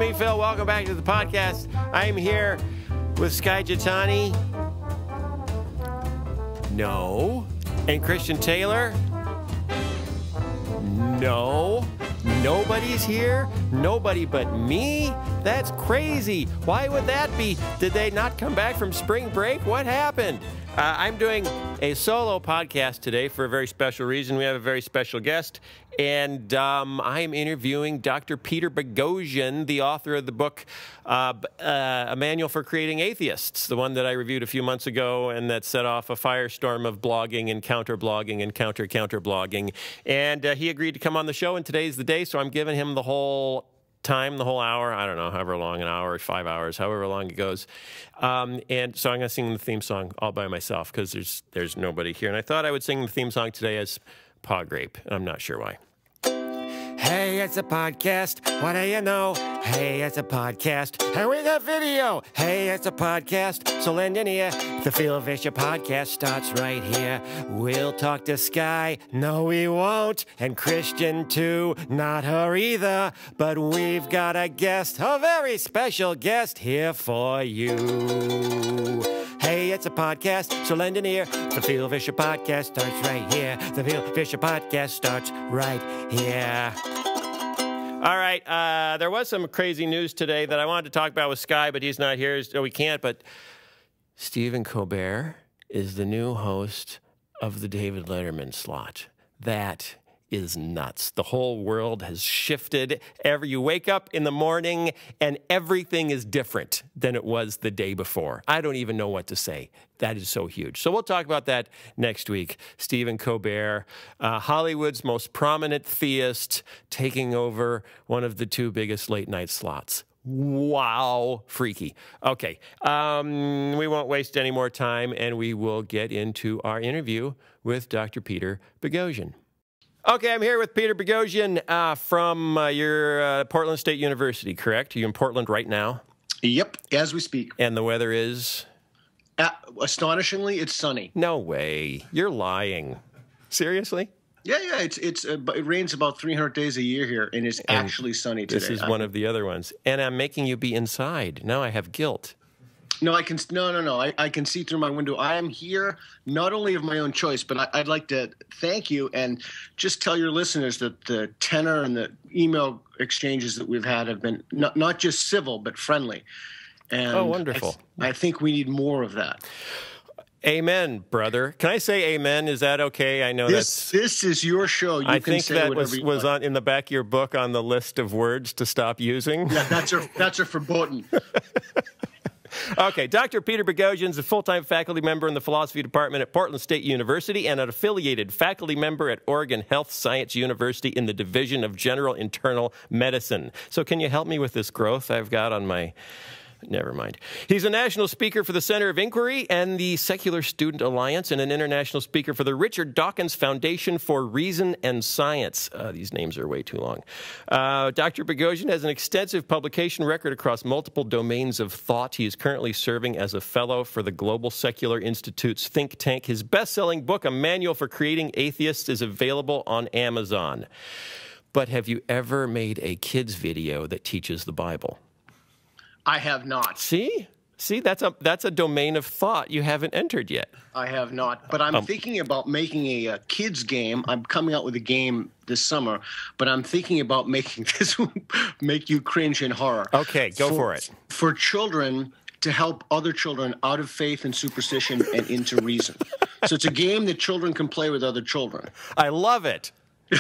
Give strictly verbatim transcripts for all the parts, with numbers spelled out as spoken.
me, Phil. Welcome back to the podcast. I'm here with Sky Jitani. No. And Christian Taylor. No. Nobody's here? Nobody but me? That's crazy. Why would that be? Did they not come back from spring break? What happened? Uh, I'm doing a solo podcast today for a very special reason. We have a very special guest, and um, I am interviewing Doctor Peter Boghossian, the author of the book uh, uh, A Manual for Creating Atheists, the one that I reviewed a few months ago and that set off a firestorm of blogging and counter-blogging and counter-counter-blogging. And uh, he agreed to come on the show, and today's the day, so I'm giving him the whole time, the whole hour, I don't know, however long, an hour, five hours, however long it goes. Um, and so I'm going to sing the theme song all by myself because there's there's nobody here. And I thought I would sing the theme song today as Pod Grape, and I'm not sure why. Hey, it's a podcast. What do you know? Hey, it's a podcast. And we got video. Hey, it's a podcast. So lend an ear. The Phil Vischer podcast starts right here. We'll talk to Sky. No, we won't. And Christian, too. Not her either. But we've got a guest, a very special guest here for you. Hey, it's a podcast, so lend an ear. The Phil Vischer podcast starts right here. The Phil Vischer podcast starts right here. All right, uh, there was some crazy news today that I wanted to talk about with Sky, but he's not here, so we can't. But Stephen Colbert is the new host of the David Letterman slot. That is nuts. The whole world has shifted. Every, you wake up in the morning and everything is different than it was the day before. I don't even know what to say. That is so huge. So we'll talk about that next week. Stephen Colbert, uh, Hollywood's most prominent theist, taking over one of the two biggest late night slots. Wow, freaky. Okay, um, we won't waste any more time, and we will get into our interview with Doctor Peter Boghossian. Okay, I'm here with Peter Boghossian uh, from uh, your uh, Portland State University, correct? Are you in Portland right now? Yep, as we speak. And the weather is? Uh, astonishingly, it's sunny. No way. You're lying. Seriously? Yeah, yeah. It's it's uh, it rains about three hundred days a year here, and it's and actually sunny today. This is I'm, one of the other ones. And I'm making you be inside. Now I have guilt. No, I can no, no, no. I, I can see through my window. I am here not only of my own choice, but I, I'd like to thank you and just tell your listeners that the tenor and the email exchanges that we've had have been not, not just civil, but friendly. And oh, wonderful. I, th I think we need more of that. Amen, brother. Can I say amen? Is that okay? I know this, that's... This is your show. You I can think say that was, you was like. on in the back of your book on the list of words to stop using. Yeah, that's a, that's a verboten. Okay, Doctor Peter Boghossian is a full-time faculty member in the philosophy department at Portland State University and an affiliated faculty member at Oregon Health Science University in the Division of General Internal Medicine. So can you help me with this growth I've got on my... Never mind. He's a national speaker for the Center of Inquiry and the Secular Student Alliance and an international speaker for the Richard Dawkins Foundation for Reason and Science. Uh, these names are way too long. Uh, Doctor Boghossian has an extensive publication record across multiple domains of thought. He is currently serving as a fellow for the Global Secular Institute's think tank. His best-selling book, A Manual for Creating Atheists, is available on Amazon. But have you ever made a kids video that teaches the Bible? I have not. See? See, that's a that's a domain of thought you haven't entered yet. I have not. But I'm um, thinking about making a, a kids game. I'm coming out with a game this summer, but I'm thinking about making this make you cringe in horror. Okay, go for, for it. For children to help other children out of faith and superstition and into reason. So it's a game that children can play with other children. I love it.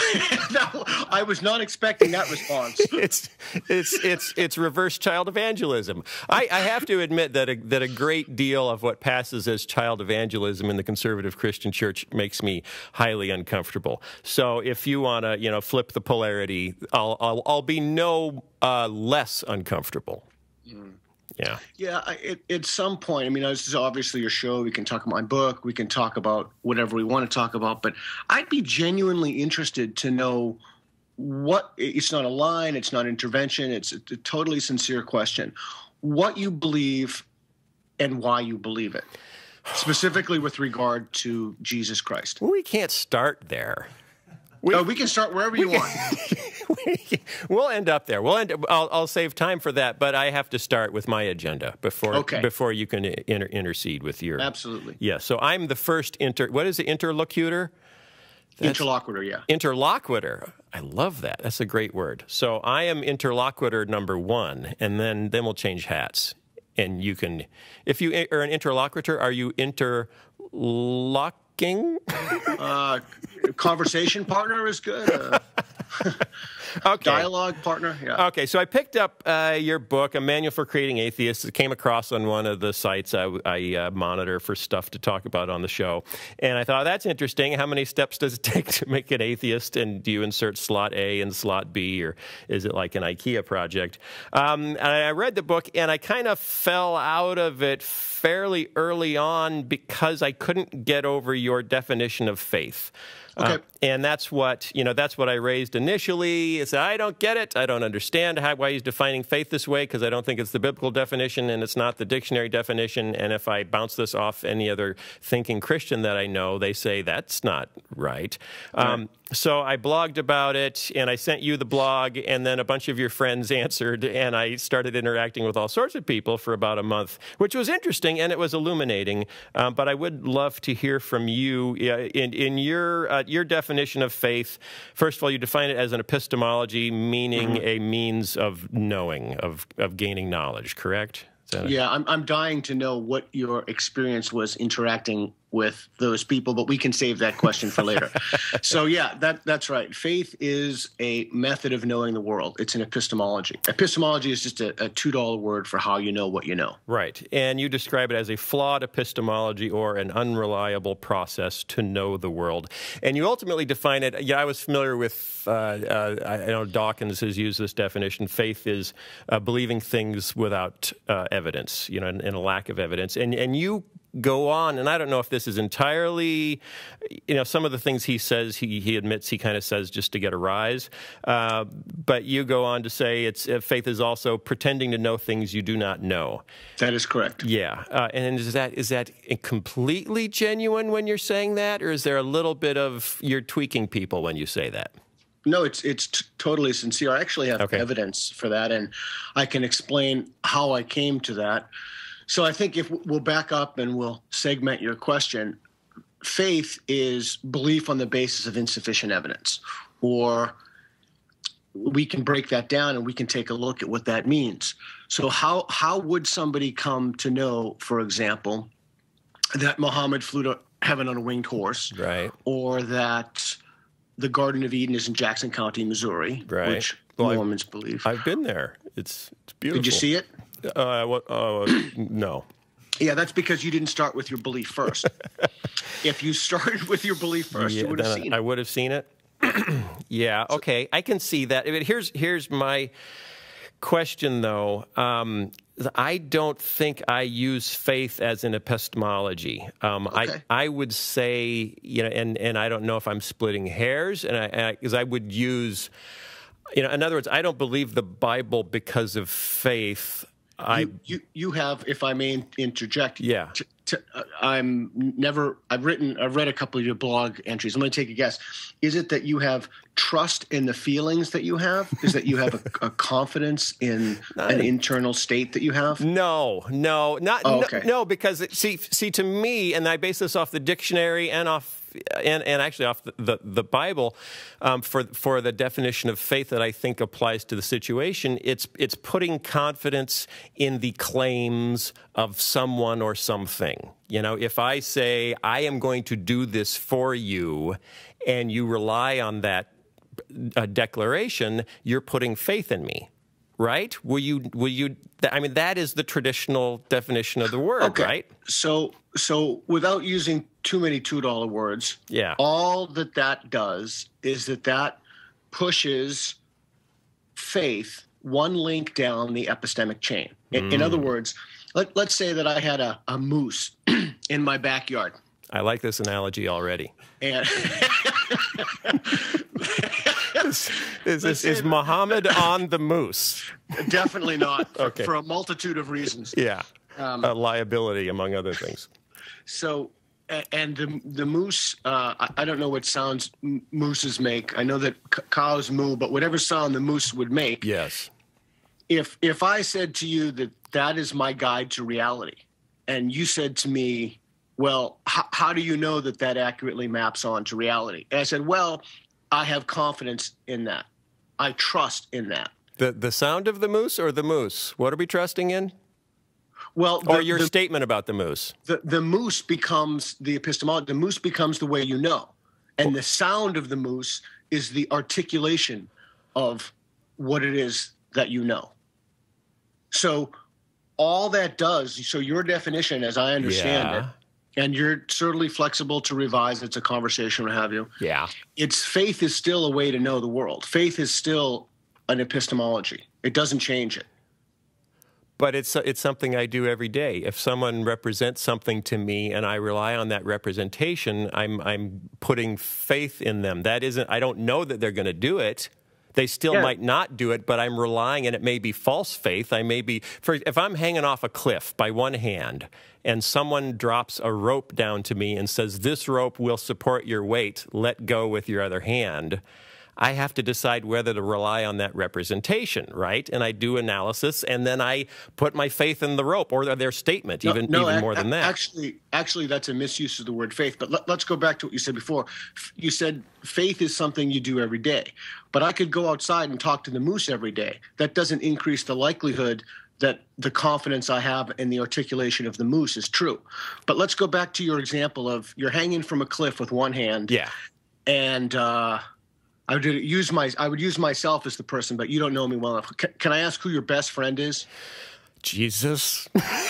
I was not expecting that response. It's it's it's it's reverse child evangelism. I, I have to admit that a, that a great deal of what passes as child evangelism in the conservative Christian church makes me highly uncomfortable. So if you want to, you know, flip the polarity, I'll I'll, I'll be no uh, less uncomfortable. Mm. Yeah. Yeah. At, at some point, I mean, this is obviously your show. We can talk about my book. We can talk about whatever we want to talk about. But I'd be genuinely interested to know what – it's not a line. It's not intervention. It's a, a totally sincere question. What you believe and why you believe it, specifically with regard to Jesus Christ. Well, we can't start there. We, oh, we can start wherever you want. We'll end up there. We'll end. I'll, I'll save time for that, but I have to start with my agenda before okay. before you can inter intercede with your. Absolutely. Yeah. So I'm the first inter. What is it? Interlocutor. That's, interlocutor. Yeah. Interlocutor. I love that. That's a great word. So I am interlocutor number one, and then then we'll change hats, and you can. If you are an interlocutor, are you interlocking? uh, conversation partner is good. Uh, okay. Dialogue partner, yeah. Okay, so I picked up uh, your book, A Manual for Creating Atheists. It came across on one of the sites I, I uh, monitor for stuff to talk about on the show. And I thought, that's interesting. How many steps does it take to make an atheist? And do you insert slot A and slot B, or is it like an IKEA project? Um, and I read the book, and I kind of fell out of it fairly early on because I couldn't get over your definition of faith. Okay. Uh, and that's what, you know, that's what I raised initially. Is I don't get it. I don't understand how, why he's defining faith this way, because I don't think it's the biblical definition and it's not the dictionary definition. And if I bounce this off any other thinking Christian that I know, they say that's not right. Right. Um, so I blogged about it, and I sent you the blog, and then a bunch of your friends answered, and I started interacting with all sorts of people for about a month, which was interesting, and it was illuminating. Um, but I would love to hear from you in, in your uh, your definition of faith. First of all, you define it as an epistemology, meaning mm-hmm. a means of knowing, of, of gaining knowledge, correct? Yeah, I'm, I'm dying to know what your experience was interacting with those people, but we can save that question for later. So yeah, that that's right. Faith is a method of knowing the world. It's an epistemology. Epistemology is just a, a two dollar word for how you know what you know. Right. And you describe it as a flawed epistemology, or an unreliable process to know the world. And you ultimately define it, yeah, I was familiar with, uh, uh, I know Dawkins has used this definition. Faith is uh, believing things without uh, evidence, you know, and, and a lack of evidence. And, and you go on, and I don't know if this is entirely, you know, some of the things he says, he, he admits he kind of says just to get a rise, uh, but you go on to say it's uh, faith is also pretending to know things you do not know. That is correct. Yeah, uh, and is that is that completely genuine when you're saying that, or is there a little bit of you're tweaking people when you say that? No, it's it's t totally sincere. I actually have okay. evidence for that, and I can explain how I came to that. So I think if we'll back up and we'll segment your question, faith is belief on the basis of insufficient evidence, or we can break that down and we can take a look at what that means. So how, how would somebody come to know, for example, that Muhammad flew to heaven on a winged horse, right? Or that the Garden of Eden is in Jackson County, Missouri, right. which well, Mormons I've, believe. I've been there. It's, it's beautiful. Did you see it? Uh, what, uh, no. Yeah, that's because you didn't start with your belief first. If you started with your belief first, yeah, you would have seen it. I would have seen it. Yeah, okay, I can see that. But here's here's my question, though. Um, I don't think I use faith as an epistemology. Um, okay. I I would say, you know, and and I don't know if I'm splitting hairs, and I because I, I would use, you know, in other words, I don't believe the Bible because of faith. I, you, you you have, if I may interject. Yeah. T t uh, I'm never. I've written. I've read a couple of your blog entries. I'm going to take a guess. Is it that you have trust in the feelings that you have? Is that you have a, a confidence in not, an internal state that you have? No, no, not oh, okay. no, no. Because it, see, see, to me, and I base this off the dictionary and off. And, and actually off the, the, the Bible, um, for, for the definition of faith that I think applies to the situation, it's, it's putting confidence in the claims of someone or something. You know, if I say, I am going to do this for you, and you rely on that uh, declaration, you're putting faith in me. Right? Will you, will you, I mean, that is the traditional definition of the word, okay. right? So, so without using too many two dollar words, yeah. all that that does is that that pushes faith one link down the epistemic chain. In, mm. in other words, let, let's say that I had a, a moose in my backyard. I like this analogy already. And Is, is, is, is Muhammad on the moose? Definitely not, for, okay. for a multitude of reasons. Yeah, um, a liability, among other things. So A- And the the moose, uh, I, I don't know what sounds m- mooses make. I know that c- cows moo, but whatever sound the moose would make. Yes. If if I said to you that that is my guide to reality, and you said to me, well, h- how do you know that that accurately maps on to reality? And I said, well, I have confidence in that. I trust in that. The the sound of the moose or the moose? What are we trusting in? Well, the, or your the, statement about the moose? The, the moose becomes the epistemology. The moose becomes the way you know. And the sound of the moose is the articulation of what it is that you know. So all that does, so your definition, as I understand Yeah. it, and you're certainly flexible to revise, it's a conversation, what have you. Yeah. It's faith is still a way to know the world. Faith is still an epistemology. It doesn't change it. But it's it's something I do every day. If someone represents something to me and I rely on that representation, I'm I'm putting faith in them. That isn't, I don't know that they're going to do it. They still Yeah. might not do it, but I'm relying, and it may be false faith. I may be, for if I'm hanging off a cliff by one hand and someone drops a rope down to me and says, this rope will support your weight, let go with your other hand, I have to decide whether to rely on that representation, right? And I do analysis, and then I put my faith in the rope or their statement, No, even, no, even ac- more than that. Actually, actually, that's a misuse of the word faith. But let, let's go back to what you said before. F- You said faith is something you do every day. But I could go outside and talk to the moose every day. That doesn't increase the likelihood that the confidence I have in the articulation of the moose is true. But let's go back to your example of you're hanging from a cliff with one hand. Yeah. And uh, I would use my I would use myself as the person, but you don't know me well enough. C- can I ask who your best friend is? Jesus.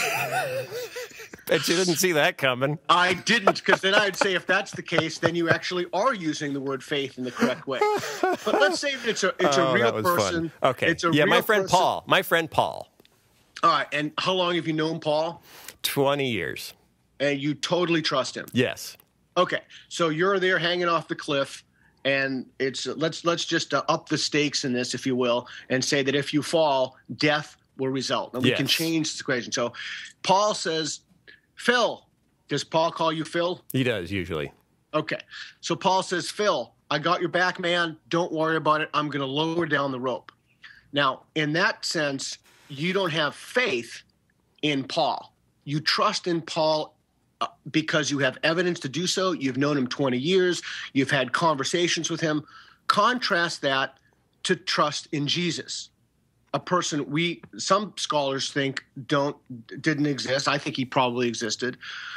Bet you didn't see that coming. I didn't, because then I'd say if that's the case, then you actually are using the word faith in the correct way. But let's say that it's a it's Oh, a real that was person. fun. Okay. It's a yeah, real my friend person. Paul. My friend Paul. All right. And how long have you known Paul? twenty years. And you totally trust him. Yes. Okay. So you're there hanging off the cliff, and it's let's let's just uh, up the stakes in this, if you will, and say that if you fall, death will result. And we Yes. can change the equation. So Paul says, Phil. Does Paul call you Phil? He does, usually. Okay. So Paul says, Phil, I got your back, man. Don't worry about it. I'm going to lower down the rope. Now, in that sense, you don't have faith in Paul. You trust in Paul uh, because you have evidence to do so. You've known him twenty years. You've had conversations with him. Contrast that to trust in Jesus, a person we some scholars think don't didn't exist. I think he probably existed.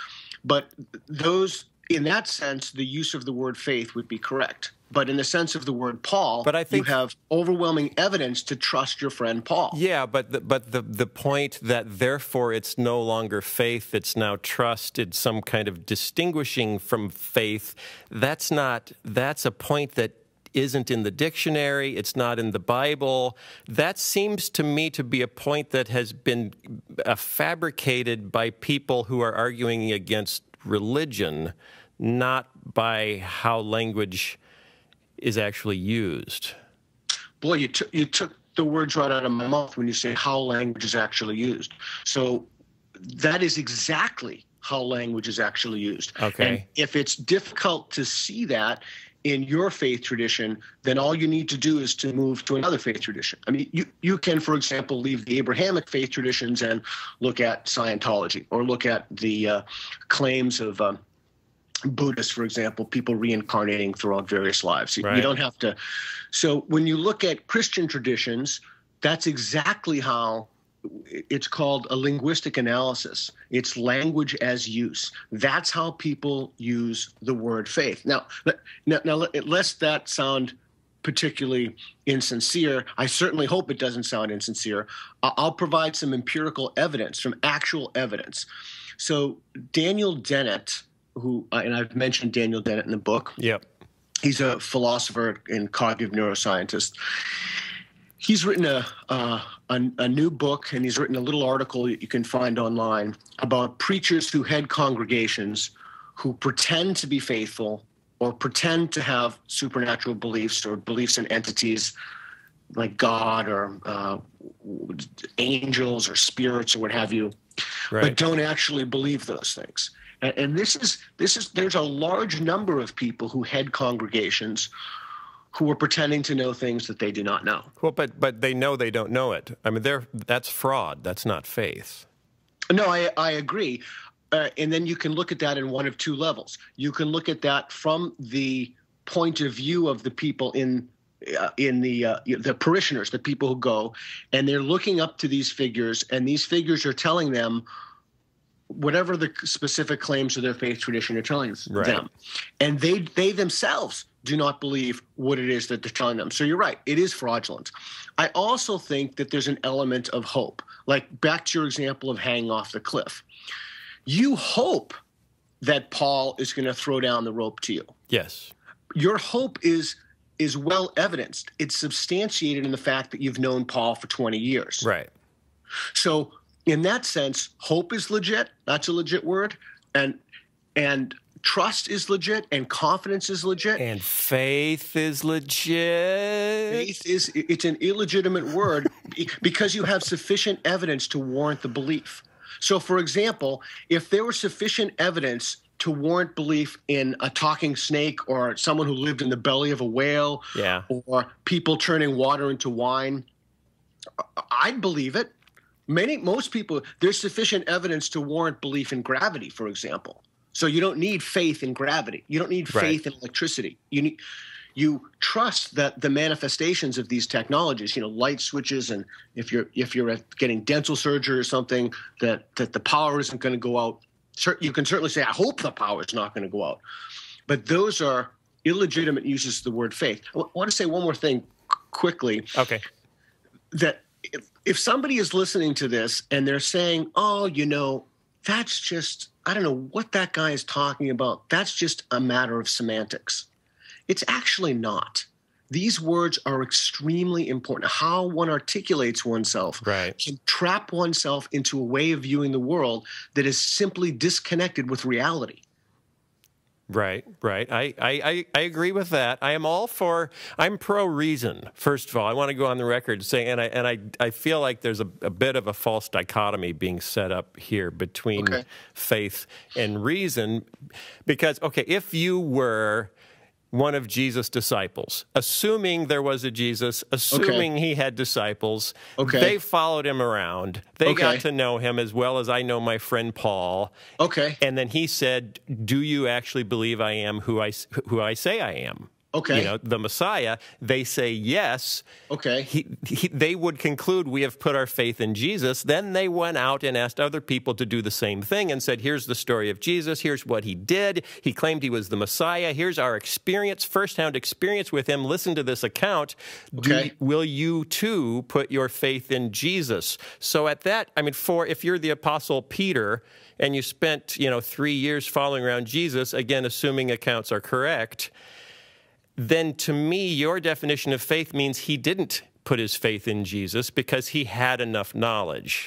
But those, in that sense, the use of the word faith would be correct. But in the sense of the word Paul, But I think- you have overwhelming evidence to trust your friend Paul. Yeah, but the, but the the point that therefore it's no longer faith, it's now trust, it's some kind of distinguishing from faith. That's not. That's a point that isn't in the dictionary. It's not in the Bible. That seems to me to be a point that has been uh, fabricated by people who are arguing against religion, not by how language is actually used. Boy, you took you took the words right out of my mouth when you say how language is actually used. So that is exactly how language is actually used. Okay. And if it's difficult to see that in your faith tradition, then all you need to do is to move to another faith tradition. I mean, you, you can, for example, leave the Abrahamic faith traditions and look at Scientology, or look at the uh, claims of um, Buddhists, for example, people reincarnating throughout various lives. You, Right. you don't have to. So when you look at Christian traditions, that's exactly how it's called a linguistic analysis. It's language as use. That's how people use the word faith. Now, now, now lest that sound particularly insincere, I certainly hope it doesn't sound insincere. I'll provide some empirical evidence, from actual evidence. So Daniel Dennett, who, and I've mentioned Daniel Dennett in the book. Yep. He's a philosopher and cognitive neuroscientist. He's written a, uh, a a new book, and he's written a little article that you can find online about preachers who head congregations who pretend to be faithful or pretend to have supernatural beliefs or beliefs in entities like God or uh, angels or spirits or what have you, Right. but don't actually believe those things. And, and this is this is there's a large number of people who head congregations who are pretending to know things that they do not know. Well, but but they know they don't know it. I mean, they're that's fraud. That's not faith. No, I I agree. Uh, and then you can look at that in one of two levels. You can look at that from the point of view of the people in uh, in the uh, the parishioners, the people who go, and they're looking up to these figures, and these figures are telling them whatever the specific claims of their faith tradition are telling right. them, and they they themselves do not believe what it is that they're telling them. So you're right, it is fraudulent. I also think that there's an element of hope. Like back to your example of hanging off the cliff. You hope that Paul is going to throw down the rope to you. Yes. Your hope is is well evidenced. It's substantiated in the fact that you've known Paul for twenty years. Right. So in that sense, hope is legit. That's a legit word. And and trust is legit, and confidence is legit. And faith is legit. Faith is it's an illegitimate word because you have sufficient evidence to warrant the belief. So, for example, if there was sufficient evidence to warrant belief in a talking snake or someone who lived in the belly of a whale yeah. or people turning water into wine, I'd believe it. Many, most people, there's sufficient evidence to warrant belief in gravity, for example. So you don't need faith in gravity. You don't need faith right. in electricity. You need, you trust that the manifestations of these technologies, you know, light switches, and if you're if you're getting dental surgery or something, that that the power isn't going to go out. You can certainly say, I hope the power is not going to go out. But those are illegitimate uses of the word faith. I want to say one more thing quickly. Okay. That if, if somebody is listening to this and they're saying, oh, you know, that's just, I don't know what that guy is talking about. That's just a matter of semantics. It's actually not. These words are extremely important. How one articulates oneself right. can trap oneself into a way of viewing the world that is simply disconnected with reality. Right, right. I, I, I agree with that. I am all for, I'm pro-reason, first of all. I want to go on the record saying, and I and I, I feel like there's a, a bit of a false dichotomy being set up here between okay. faith and reason. Because, okay, if you were one of Jesus' disciples, assuming there was a Jesus, assuming okay. he had disciples, okay. they followed him around. They okay. got to know him as well as I know my friend Paul. Okay. And then he said, do you actually believe I am who I, who I say I am? Okay. You know, the Messiah. They say yes. Okay. He, he, they would conclude we have put our faith in Jesus. Then they went out and asked other people to do the same thing and said, here's the story of Jesus. Here's what he did. He claimed he was the Messiah. Here's our experience, firsthand experience with him. Listen to this account. Okay. Do, will you too put your faith in Jesus? So at that, I mean, for if you're the Apostle Peter and you spent, you know, three years following around Jesus, again, assuming accounts are correct, then to me, your definition of faith means he didn't put his faith in Jesus because he had enough knowledge.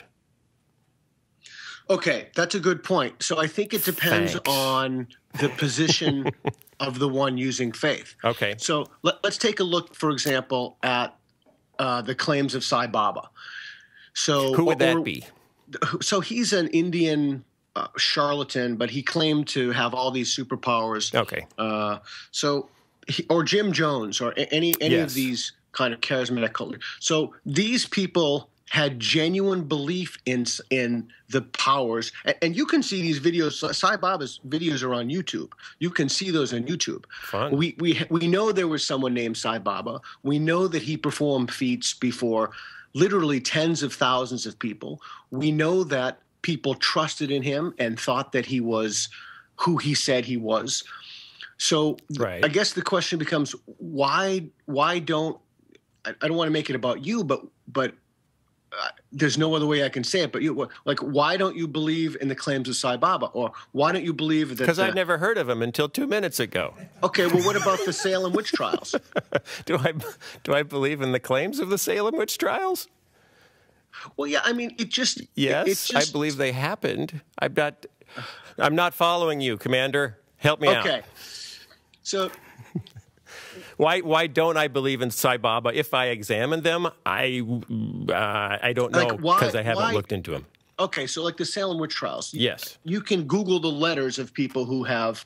Okay, that's a good point. So I think it depends Thanks. on the position of the one using faith. Okay. So let, let's take a look, for example, at uh, the claims of Sai Baba. So who would that or, be? So he's an Indian uh, charlatan, but he claimed to have all these superpowers. Okay. Uh, so. He, or Jim Jones, or any any yes. of these kind of charismatic cults. So these people had genuine belief in in the powers, and, and you can see these videos. Sai Baba's videos are on YouTube. You can see those on YouTube. Fun. We we we know there was someone named Sai Baba. We know that he performed feats before literally tens of thousands of people. We know that people trusted in him and thought that he was who he said he was. So right. I guess the question becomes, why why don't I, I don't want to make it about you, but but uh, there's no other way I can say it. But you like, why don't you believe in the claims of Sai Baba, or why don't you believe that? Because I'd never heard of him until two minutes ago. Okay, well, what about the Salem witch trials? do I do I believe in the claims of the Salem witch trials? Well, yeah, I mean, it just yes, it, it just, I believe they happened. I'm not I'm not following you, Commander. Help me okay. out. Okay. So why why don't I believe in Sai Baba? If I examine them, I uh, I don't know like, why- because I haven't why- looked into him. Okay, so like the Salem witch trials. Yes. You can Google the letters of people who have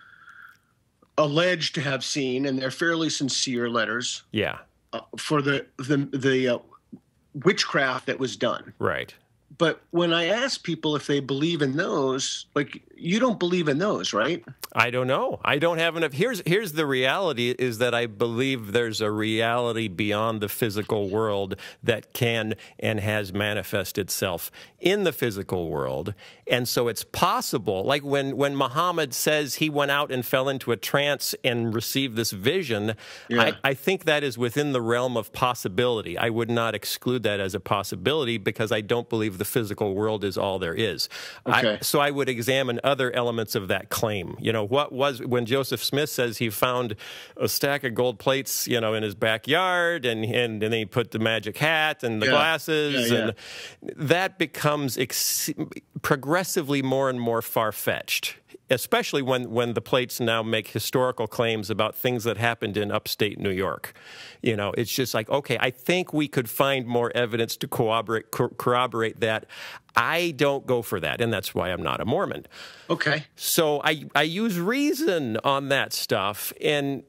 alleged to have seen, and they're fairly sincere letters. Yeah. Uh, for the the the uh, witchcraft that was done. Right. But when I ask people if they believe in those, like, you don't believe in those, right? I don't know. I don't have enough. Here's here's the reality, is that I believe there's a reality beyond the physical world that can and has manifested itself in the physical world. And so it's possible, like when, when Muhammad says he went out and fell into a trance and received this vision, yeah. I, I think that is within the realm of possibility. I would not exclude that as a possibility because I don't believe the physical world is all there is. Okay. I, so I would examine other elements of that claim. You know, what was, when Joseph Smith says he found a stack of gold plates, you know, in his backyard, and, and, and then he put the magic hat and the yeah. glasses, yeah, yeah. and that becomes ex progressively more and more far-fetched, especially when, when the plates now make historical claims about things that happened in upstate New York. You know, it's just like, okay, I think we could find more evidence to corroborate, cor corroborate that. I don't go for that, and that's why I'm not a Mormon. Okay. So I, I use reason on that stuff, and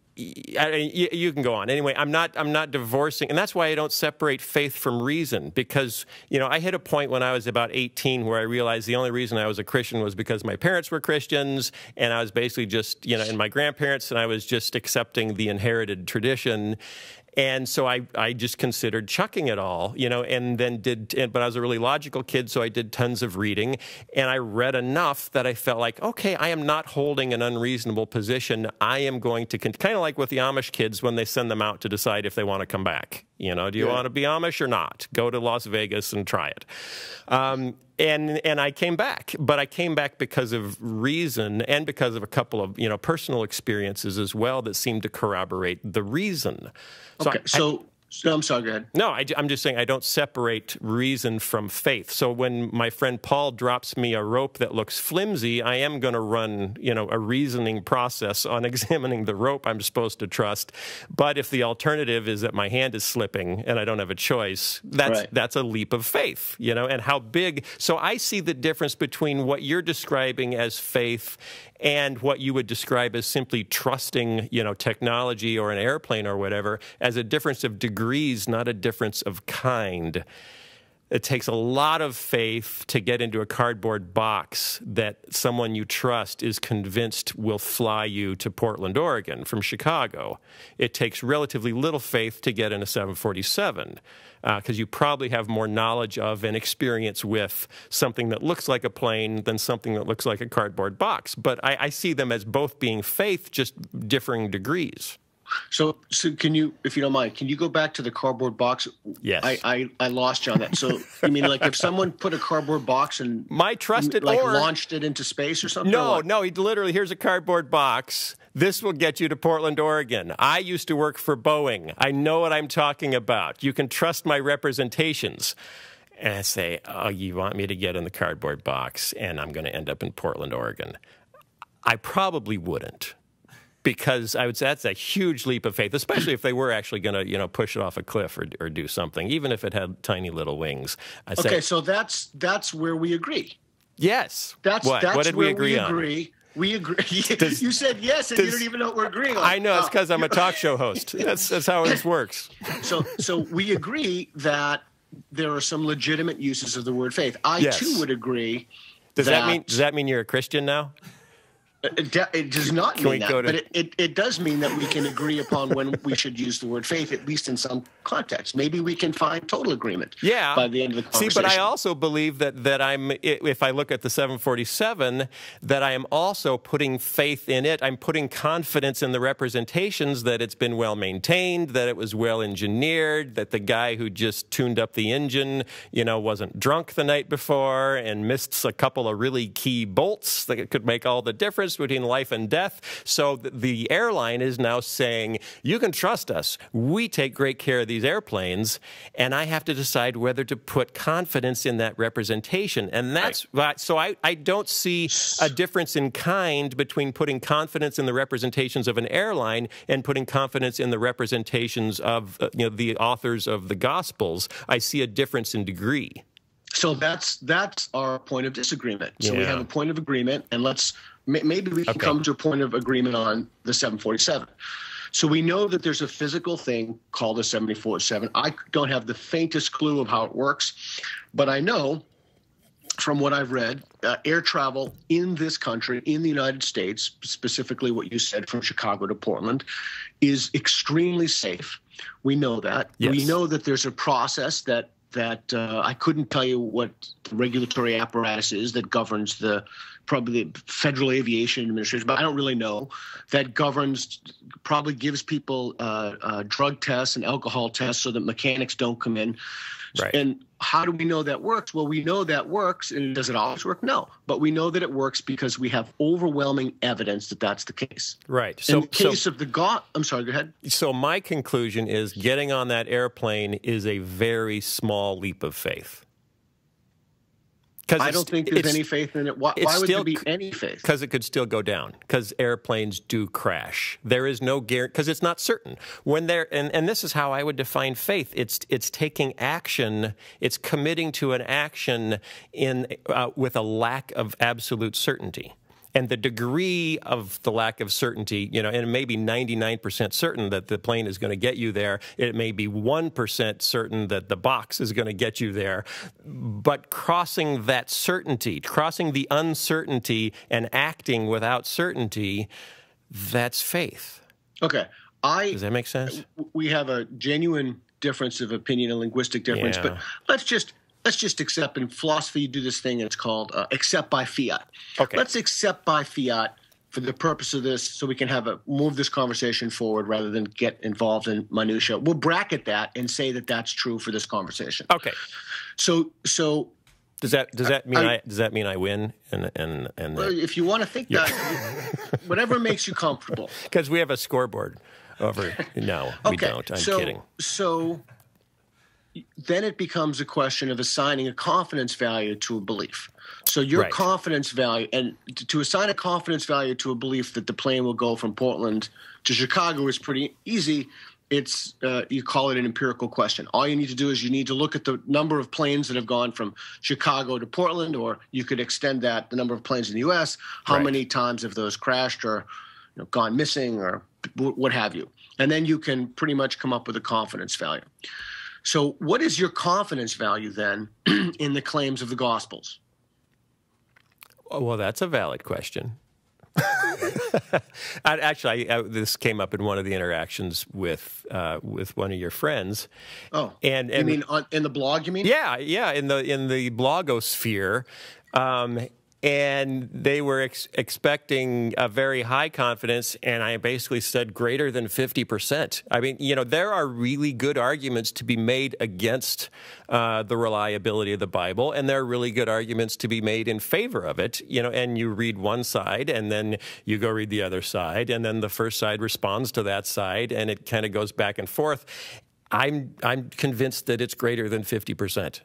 I, you, you can go on. Anyway, I'm not, I'm not divorcing, and that's why I don't separate faith from reason, because, you know, I hit a point when I was about eighteen where I realized the only reason I was a Christian was because my parents were Christians, and I was basically just, you know, and my grandparents, and I was just accepting the inherited tradition. And so I, I just considered chucking it all, you know, and then did, but I was a really logical kid, so I did tons of reading, and I read enough that I felt like, okay, I am not holding an unreasonable position. I am going to, kind of like with the Amish kids when they send them out to decide if they want to come back. You know, do you yeah. want to be Amish or not? Go to Las Vegas and try it. Um, And, and I came back, but I came back because of reason and because of a couple of, you know, personal experiences as well that seemed to corroborate the reason. So okay, I, so, so I'm sorry, go ahead. No, I, I'm just saying I don't separate reason from faith. So when my friend Paul drops me a rope that looks flimsy, I am going to run, you know, a reasoning process on examining the rope I'm supposed to trust. But if the alternative is that my hand is slipping and I don't have a choice, that's, right. that's a leap of faith, you know, and how big. So I see the difference between what you're describing as faith and what you would describe as simply trusting, you know, technology or an airplane or whatever, as a difference of degrees, not a difference of kind. It takes a lot of faith to get into a cardboard box that someone you trust is convinced will fly you to Portland, Oregon from Chicago. It takes relatively little faith to get in a seven forty-seven. Because uh, you probably have more knowledge of and experience with something that looks like a plane than something that looks like a cardboard box. But I, I see them as both being faith, just differing degrees. So, so can you, if you don't mind, can you go back to the cardboard box? Yes. I, I, I lost you on that. So, you mean like if someone put a cardboard box and my trusted like or launched it into space or something? No, or no. He literally, here's a cardboard box. This will get you to Portland, Oregon. I used to work for Boeing. I know what I'm talking about. You can trust my representations. And I say, oh, you want me to get in the cardboard box and I'm going to end up in Portland, Oregon? I probably wouldn't. Because I would say that's a huge leap of faith, especially if they were actually going to, you know, push it off a cliff or, or do something, even if it had tiny little wings. I'd okay, say, so that's that's where we agree. Yes. That's what? That's what did where we agree we on? Agree. We agree. Does, you said yes, and does, you don't even know what we're agreeing on. I know. It's because I'm a talk show host. That's that's how this works. So, so we agree that there are some legitimate uses of the word faith. I yes. too would agree. Does that, that mean Does that mean you're a Christian now? It, it does not Can mean that, to... but it, it, it does mean that we can agree upon when we should use the word faith, at least in some context. Maybe we can find total agreement yeah. by the end of the conversation. See, but I also believe that, that I'm, if I look at the seven forty-seven, that I am also putting faith in it. I'm putting confidence in the representations that it's been well maintained, that it was well engineered, that the guy who just tuned up the engine, you know, wasn't drunk the night before and missed a couple of really key bolts that could make all the difference between life and death. So the airline is now saying, you can trust us. We take great care of these airplanes, and I have to decide whether to put confidence in that representation. And that's right. So I, I don't see a difference in kind between putting confidence in the representations of an airline and putting confidence in the representations of uh, you know, the authors of the Gospels. I see a difference in degree. So that's that's our point of disagreement. So yeah. we have a point of agreement, and let's maybe we can okay. come to a point of agreement on the seven forty-seven. So we know that there's a physical thing called a seven forty-seven. I don't have the faintest clue of how it works, but I know from what I've read, uh, air travel in this country, in the United States, specifically what you said from Chicago to Portland, is extremely safe. We know that. Yes. We know that there's a process that that uh, I couldn't tell you what the regulatory apparatus is that governs the probably the Federal Aviation Administration, but I don't really know, that governs, probably gives people uh, uh, drug tests and alcohol tests so that mechanics don't come in. Right. And how do we know that works? Well, we know that works. And does it always work? No. But we know that it works because we have overwhelming evidence that that's the case. Right. So, in the case so, of the God, I'm sorry, go ahead. So my conclusion is getting on that airplane is a very small leap of faith. I don't think there's any faith in it. Why, why would still, there be any faith? Because it could still go down. Because airplanes do crash. There is no guarantee. Because it's not certain. When they're and, and this is how I would define faith. It's it's taking action. It's committing to an action in uh, with a lack of absolute certainty. And the degree of the lack of certainty, you know, and it may be ninety-nine percent certain that the plane is going to get you there. It may be one percent certain that the box is going to get you there. But crossing that certainty, crossing the uncertainty and acting without certainty, that's faith. Okay. I, Does that make sense? We have a genuine difference of opinion, a linguistic difference, Yeah. but let's just Let's just accept. In philosophy, you do this thing. It's called uh, accept by fiat. Okay. Let's accept by fiat for the purpose of this, so we can have a move this conversation forward rather than get involved in minutia. We'll bracket that and say that that's true for this conversation. Okay. So, so does that does that mean I, I, I does that mean I win? And and and well, if you want to think yeah. that, whatever makes you comfortable. Because we have a scoreboard over. No, we okay. don't. I'm so, kidding. So. Then it becomes a question of assigning a confidence value to a belief. So your right. confidence value, and to assign a confidence value to a belief that the plane will go from Portland to Chicago is pretty easy. It's uh, you call it an empirical question. All you need to do is you need to look at the number of planes that have gone from Chicago to Portland, or you could extend that, the number of planes in the U S, how right. many times have those crashed or you know, gone missing or what have you. And then you can pretty much come up with a confidence value. So what is your confidence value then in the claims of the Gospels? Well, that's a valid question. I, actually, I, I, this came up in one of the interactions with uh, with one of your friends. Oh, and, and you mean on, in the blog? You mean? Yeah, yeah, in the in the blogosphere. Um, And they were ex expecting a very high confidence, and I basically said greater than fifty percent. I mean, you know, there are really good arguments to be made against uh, the reliability of the Bible, and there are really good arguments to be made in favor of it. You know, and you read one side, and then you go read the other side, and then the first side responds to that side, and it kind of goes back and forth. I'm I'm convinced that it's greater than fifty percent.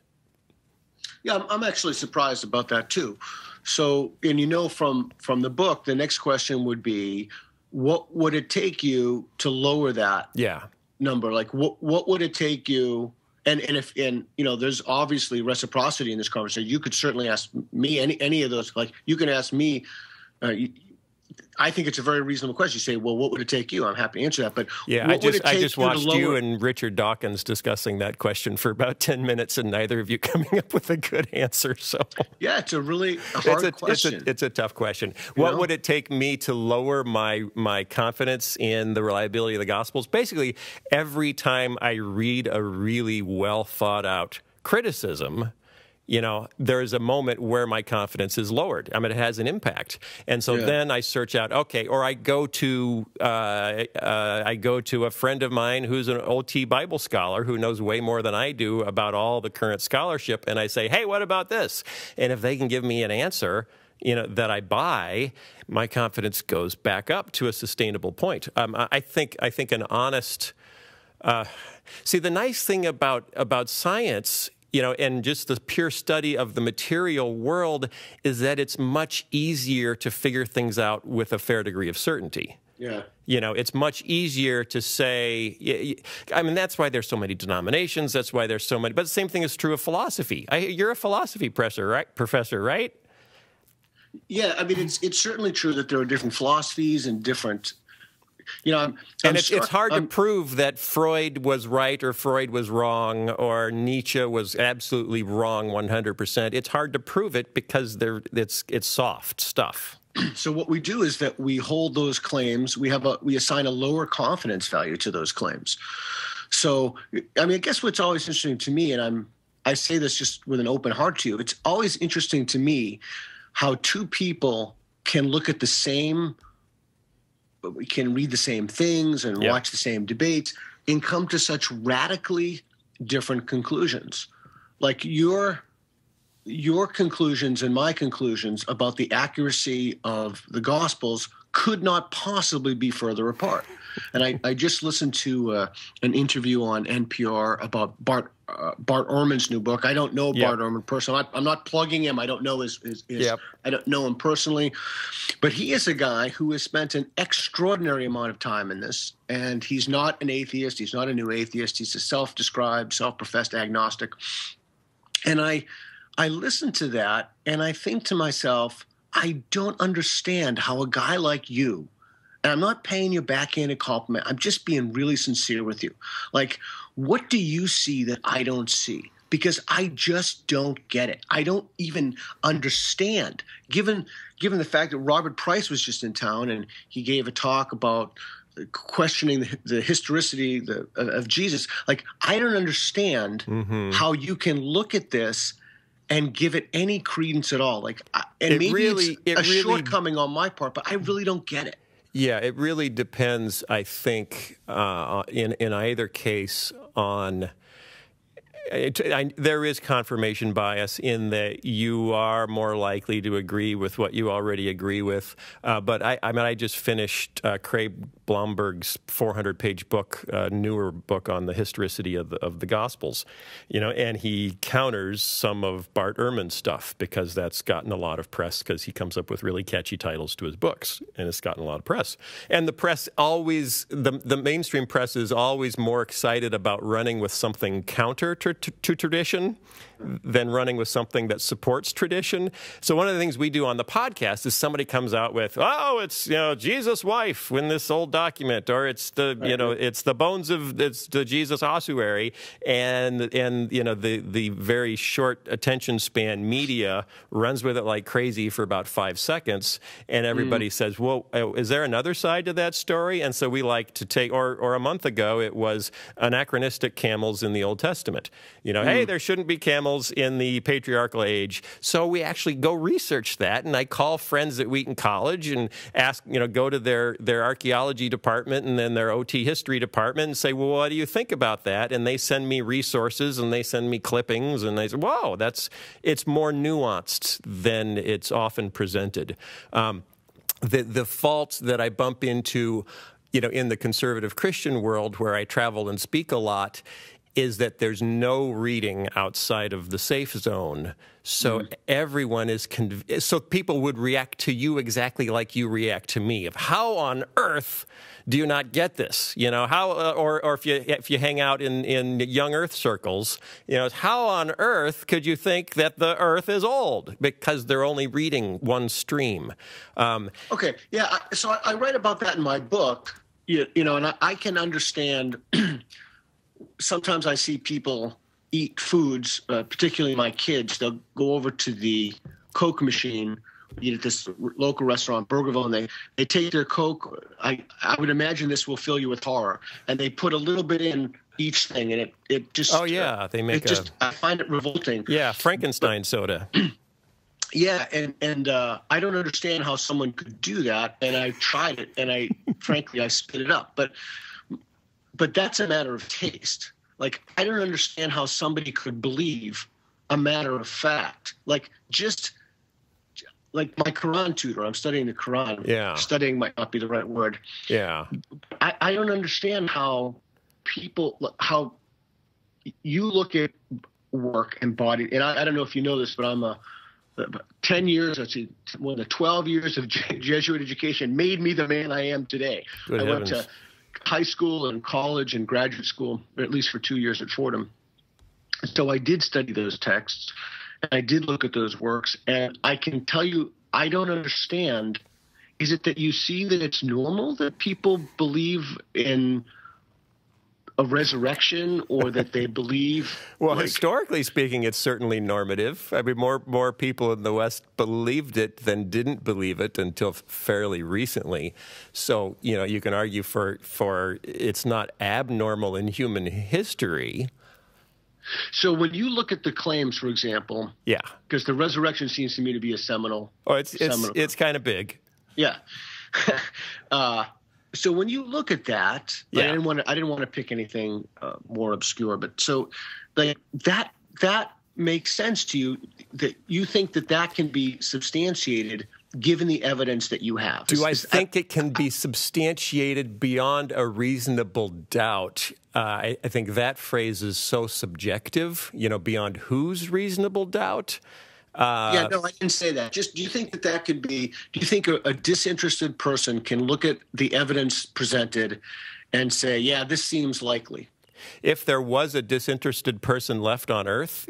Yeah, I'm, I'm actually surprised about that too. So, and you know from from the book, the next question would be, what would it take you to lower that yeah. number? Like, what what would it take you? And and if and you know, there's obviously reciprocity in this conversation. You could certainly ask me any any of those. Like, you can ask me. Uh, you, I think it's a very reasonable question. You say, well, what would it take you? I'm happy to answer that. But yeah, what I just would it take I just you watched to you lower... and Richard Dawkins discussing that question for about ten minutes, and neither of you coming up with a good answer. So yeah, it's a really hard it's a, question. It's a, it's a tough question. You what know? would it take me to lower my my confidence in the reliability of the Gospels? Basically, every time I read a really well thought out criticism, you know, there is a moment where my confidence is lowered. I mean, it has an impact. And so yeah. then I search out, okay, or I go to uh, uh, I go to a friend of mine who's an O T Bible scholar who knows way more than I do about all the current scholarship, and I say, hey, what about this? And if they can give me an answer, you know, that I buy, my confidence goes back up to a sustainable point. Um, I think I think an honest uh, see, the nice thing about about science, you know, and just the pure study of the material world is that it's much easier to figure things out with a fair degree of certainty. Yeah. You know, it's much easier to say, I mean, that's why there's so many denominations. That's why there's so many. But the same thing is true of philosophy. I, you're a philosophy professor, right? Professor, right? Yeah, I mean, it's it's certainly true that there are different philosophies and different, you know, I'm, and I'm it's, struck, it's hard I'm, to prove that Freud was right or Freud was wrong or Nietzsche was absolutely wrong one hundred percent. It's hard to prove it because they're, it's it's soft stuff. So what we do is that we hold those claims. We have a we assign a lower confidence value to those claims. So I mean, I guess what's always interesting to me, and I'm I say this just with an open heart to you, it's always interesting to me how two people can look at the same, we can read the same things and yeah. watch the same debates and come to such radically different conclusions. Like your your conclusions and my conclusions about the accuracy of the Gospels could not possibly be further apart. And I, I just listened to uh, an interview on N P R about Bart uh, Bart Ehrman's new book. I don't know yep. Bart Ehrman personally. I'm not, I'm not plugging him. I don't know his, his, his yep. I don't know him personally, but he is a guy who has spent an extraordinary amount of time in this. And he's not an atheist. He's not a new atheist. He's a self-described, self-professed agnostic. And I. I listen to that and I think to myself, I don't understand how a guy like you, and I'm not paying you a backhanded compliment, I'm just being really sincere with you. Like, what do you see that I don't see? Because I just don't get it. I don't even understand. Given given the fact that Robert Price was just in town and he gave a talk about questioning the, the historicity the, of Jesus, like, I don't understand mm-hmm. how you can look at this and give it any credence at all. Like, and it maybe really, it's it a really, shortcoming on my part, but I really don't get it. Yeah, it really depends, I think, uh, in, in either case on... It, I, there is confirmation bias in that you are more likely to agree with what you already agree with. Uh, but I, I mean, I just finished uh, Craig Blomberg's four hundred page book, uh, newer book on the historicity of the, of the Gospels, you know, and he counters some of Bart Ehrman's stuff because that's gotten a lot of press because he comes up with really catchy titles to his books, and it's gotten a lot of press. And the press always, the, the mainstream press is always more excited about running with something counter to To, to tradition than running with something that supports tradition. So one of the things we do on the podcast is somebody comes out with, oh, it's, you know, Jesus' wife in this old document, or it's the, you know, it's the bones of, it's the Jesus ossuary, and, and you know, the, the very short attention span media runs with it like crazy for about five seconds, and everybody mm. says, well, is there another side to that story? And so we like to take, or, or a month ago, it was anachronistic camels in the Old Testament. You know, mm. hey, there shouldn't be camels in the patriarchal age. So we actually go research that, and I call friends at Wheaton College and ask, you know, go to their, their archaeology department and then their O T history department and say, well, what do you think about that? And they send me resources and they send me clippings, and they say, whoa, that's, it's more nuanced than it's often presented. Um, the, the faults that I bump into, you know, in the conservative Christian world where I travel and speak a lot is that there's no reading outside of the safe zone. So mm. everyone is, conv- so people would react to you exactly like you react to me. Of how on earth do you not get this? You know, how, uh, or, or if you, if you hang out in, in young earth circles, you know, how on earth could you think that the earth is old? Because they're only reading one stream. Um, okay. Yeah. So I, I write about that in my book, you, you know, and I, I can understand sometimes I see people eat foods, uh, particularly my kids. They'll go over to the Coke machine, eat at this local restaurant, Burgerville, and they, they take their Coke. I, I would imagine this will fill you with horror. And they put a little bit in each thing, and it, it just... Oh, yeah. They make it a... just, I find it revolting. Yeah, Frankenstein but, soda. Yeah, and, and uh, I don't understand how someone could do that. And I tried it, and I, frankly, I spit it up. But... But that's a matter of taste. Like, I don't understand how somebody could believe a matter of fact. Like, just like my Quran tutor, I'm studying the Quran. Yeah. Studying might not be the right word. Yeah. I, I don't understand how people, how you look at work and body. And I, I don't know if you know this, but I'm a, ten years, let's see, well, the twelve years of Jesuit education made me the man I am today. Good I heavens. went to high school and college and graduate school, or at least for two years at Fordham. So I did study those texts, and I did look at those works, and I can tell you, I don't understand. Is it that you see that it's normal that people believe in a resurrection, or that they believe? Well, like, historically speaking, it's certainly normative. I mean, more more people in the West believed it than didn't believe it until fairly recently. So, you know, you can argue for for it's not abnormal in human history. So when you look at the claims, for example, yeah, because the resurrection seems to me to be a seminal. Oh, it's it's seminal. it's kind of big. Yeah. uh, So when you look at that, like, yeah. I didn't want to. I didn't want to pick anything uh, more obscure, but so like that that makes sense to you, that you think that that can be substantiated given the evidence that you have. Do is, I is, think I, it can be substantiated beyond a reasonable doubt? Uh, I, I think that phrase is so subjective. You know, beyond whose reasonable doubt? Uh, yeah, no, I didn't say that. Just, do you think that that could be, do you think a, a disinterested person can look at the evidence presented and say, yeah, this seems likely? If there was a disinterested person left on Earth,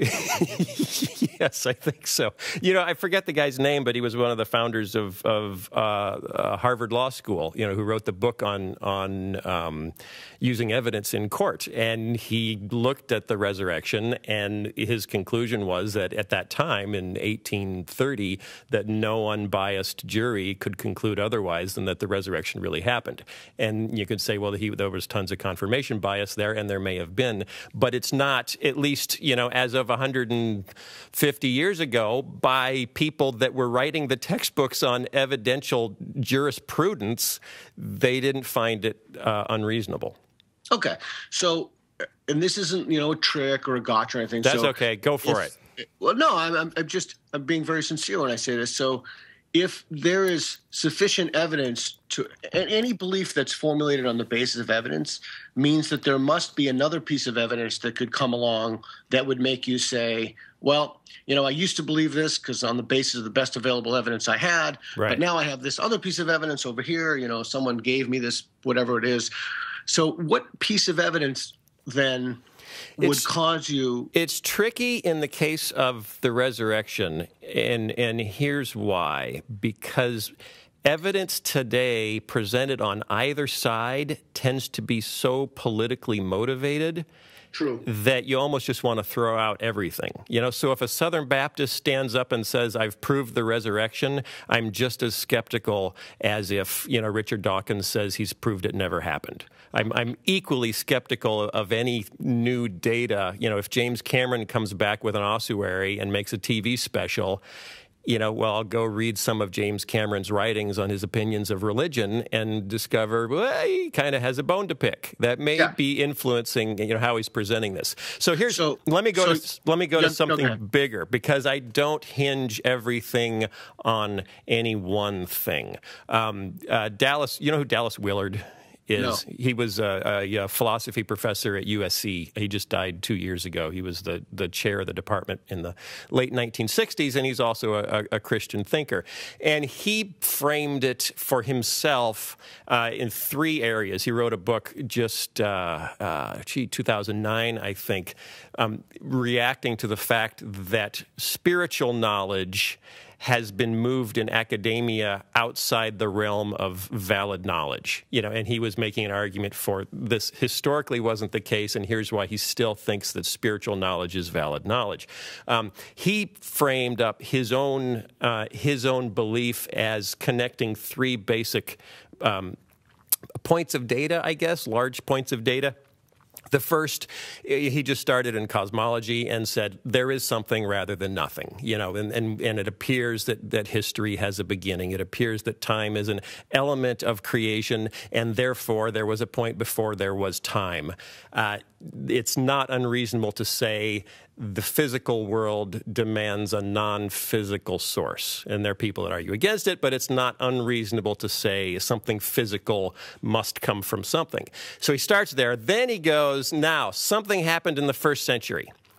yes, I think so. You know, I forget the guy's name, but he was one of the founders of, of uh, uh, Harvard Law School, you know, who wrote the book on, on um, using evidence in court. And he looked at the resurrection, and his conclusion was that at that time, in eighteen thirty, that no unbiased jury could conclude otherwise than that the resurrection really happened. And you could say, well, he, there was tons of confirmation bias there, and there may have been, but it's not, at least, you know, as of one hundred fifty years ago, by people that were writing the textbooks on evidential jurisprudence, they didn't find it uh, unreasonable. Okay. So, and this isn't, you know, a trick or a gotcha or anything. That's so okay. Go for if, it. Well, no, I'm, I'm, I'm just, I'm being very sincere when I say this. So if there is sufficient evidence to, and any belief that's formulated on the basis of evidence means that there must be another piece of evidence that could come along that would make you say, well, you know, I used to believe this because on the basis of the best available evidence I had, right. But now I have this other piece of evidence over here, you know, someone gave me this, whatever it is. So what piece of evidence then would it's, cause you? It's tricky in the case of the resurrection, and and here's why. Because evidence today presented on either side tends to be so politically motivated. True. That you almost just want to throw out everything. You know, so if a Southern Baptist stands up and says, I've proved the resurrection, I'm just as skeptical as if, you know, Richard Dawkins says he's proved it never happened. I'm, I'm equally skeptical of any new data. You know, if James Cameron comes back with an ossuary and makes a T V special, you know, well, I'll go read some of James Cameron's writings on his opinions of religion and discover, well, he kind of has a bone to pick. That may yeah. be influencing, you know, how he's presenting this. So here's, so, let me go so, to let me go yeah, to something okay. bigger, because I don't hinge everything on any one thing. Um, uh, Dallas, you know who Dallas Willard is? No. He was a, a, a philosophy professor at U S C. He just died two years ago. He was the, the chair of the department in the late nineteen sixties, and he's also a, a Christian thinker. And he framed it for himself uh, in three areas. He wrote a book just, uh, uh, gee, two thousand nine, I think, um, reacting to the fact that spiritual knowledge has been moved in academia outside the realm of valid knowledge. You know, and he was making an argument for this historically wasn't the case, and here's why he still thinks that spiritual knowledge is valid knowledge. Um, he framed up his own uh, his own belief as connecting three basic um, points of data, I guess, large points of data. The first, he just started in cosmology and said there is something rather than nothing, you know, and, and, and it appears that, that history has a beginning. It appears that time is an element of creation, and therefore there was a point before there was time. Uh, it's not unreasonable to say the physical world demands a non-physical source. And there are people that argue against it, but it's not unreasonable to say something physical must come from something. So he starts there. Then he goes, now, something happened in the first century.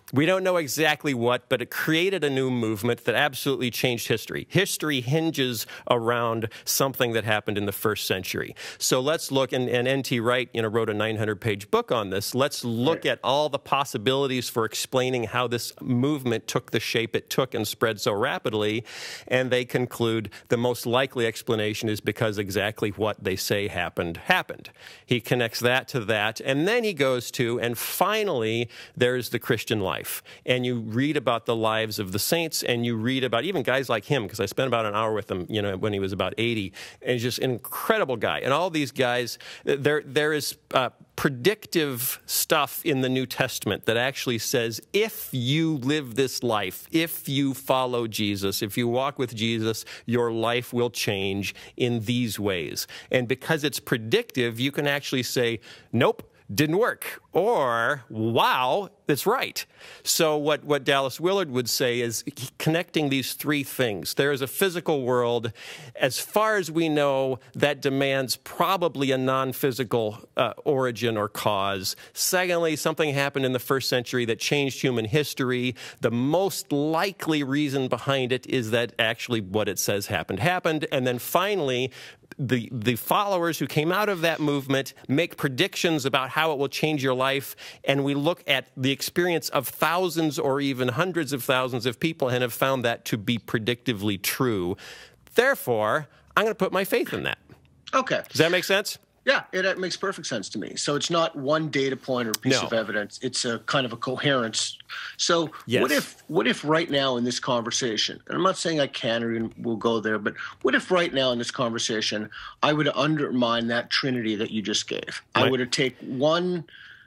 We don't know exactly what, but it created a new movement that absolutely changed history. History hinges around something that happened in the first century. So let's look, and, and N T Wright, you know, wrote a nine hundred page book on this. Let's look at all the possibilities for explaining how this movement took the shape it took and spread so rapidly. And they conclude the most likely explanation is because exactly what they say happened, happened. He connects that to that, and then he goes to, and finally, there's the Christian life. And you read about the lives of the saints, and you read about even guys like him, because I spent about an hour with him, you know, when he was about eighty, and he's just an incredible guy. And all these guys, there, there is uh, predictive stuff in the New Testament that actually says, if you live this life, if you follow Jesus, if you walk with Jesus, your life will change in these ways. And because it's predictive, you can actually say, nope, didn't work, or wow, that's right. So what, what Dallas Willard would say is connecting these three things. There is a physical world. As far as we know, that demands probably a non-physical uh, origin or cause. Secondly, something happened in the first century that changed human history. The most likely reason behind it is that actually what it says happened, happened. And then finally, The, the followers who came out of that movement make predictions about how it will change your life, and we look at the experience of thousands or even hundreds of thousands of people and have found that to be predictively true. Therefore, I'm going to put my faith in that. Okay. Does that make sense? Yeah, it, it makes perfect sense to me. So it's not one data point or piece No. of evidence. It's a kind of a coherence. So Yes. what if what if right now in this conversation, and I'm not saying I can or even will go there, but what if right now in this conversation I would undermine that trinity that you just gave? Right. I were to take one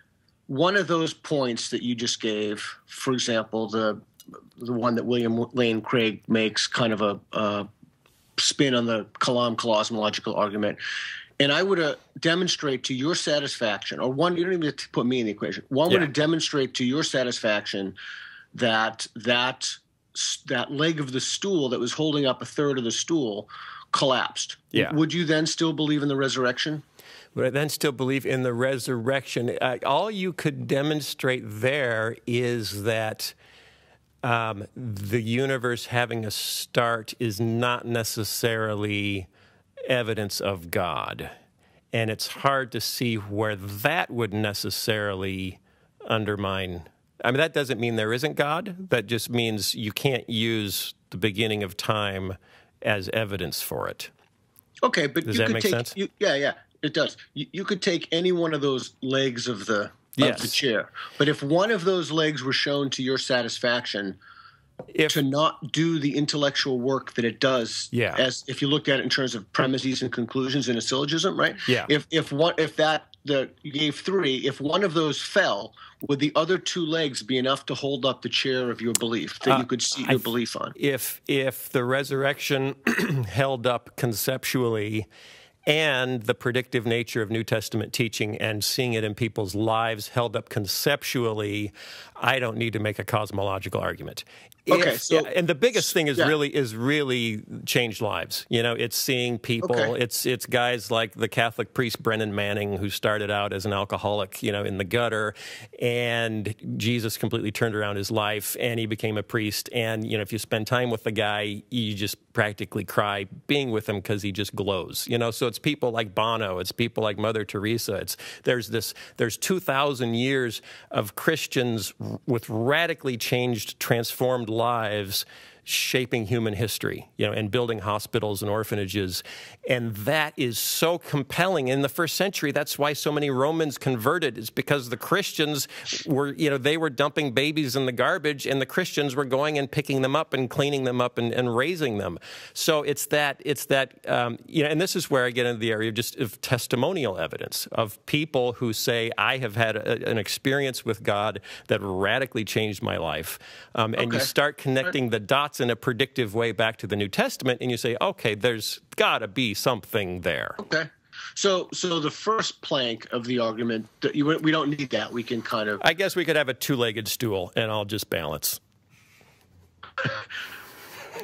one of those points that you just gave, for example, the the one that William Lane Craig makes, kind of a, a spin on the Kalam cosmological argument. And I would uh, demonstrate to your satisfaction, or one, you don't even have to put me in the equation. One Yeah. would demonstrate to your satisfaction that that that leg of the stool that was holding up a third of the stool collapsed. Yeah. Would you then still believe in the resurrection? Would I then still believe in the resurrection? Uh, all you could demonstrate there is that um, the universe having a start is not necessarily evidence of God. And it's hard to see where that would necessarily undermine. I mean, that doesn't mean there isn't God. That just means you can't use the beginning of time as evidence for it. Okay, but Does you that could make take, sense? You, yeah, yeah, it does. You, you could take any one of those legs of the of Yes. the chair, but if one of those legs were shown to your satisfaction, If to not do the intellectual work that it does, Yeah. as if you looked at it in terms of premises and conclusions in a syllogism, right? Yeah. If if one if that the you gave three, if one of those fell, would the other two legs be enough to hold up the chair of your belief that you could see Uh, I your th- belief on? If if the resurrection held up conceptually, and the predictive nature of New Testament teaching and seeing it in people's lives held up conceptually, I don't need to make a cosmological argument. Okay, If- so- yeah, and the biggest thing is yeah. really is really changed lives. You know, it's seeing people. Okay. It's it's guys like the Catholic priest Brennan Manning, who started out as an alcoholic, you know, in the gutter, and Jesus completely turned around his life, and he became a priest. And you know, if you spend time with the guy, you just practically cry being with him because he just glows. You know, so it's people like Bono, it's people like Mother Teresa. It's there's this there's two thousand years of Christians with radically changed, transformed lives shaping human history, you know, and building hospitals and orphanages. And that is so compelling. In the first century, that's why so many Romans converted. It's because the Christians were, you know, they were dumping babies in the garbage, and the Christians were going and picking them up and cleaning them up and, and raising them. So it's that, it's that, um, you know, and this is where I get into the area of just of testimonial evidence of people who say, I have had a, an experience with God that radically changed my life. Um, and Okay. you start connecting the dots in a predictive way back to the New Testament, and you say, okay, there's got to be something there. Okay. So so the first plank of the argument, that you, we don't need that. We can kind of. I guess we could have a two-legged stool, and I'll just balance.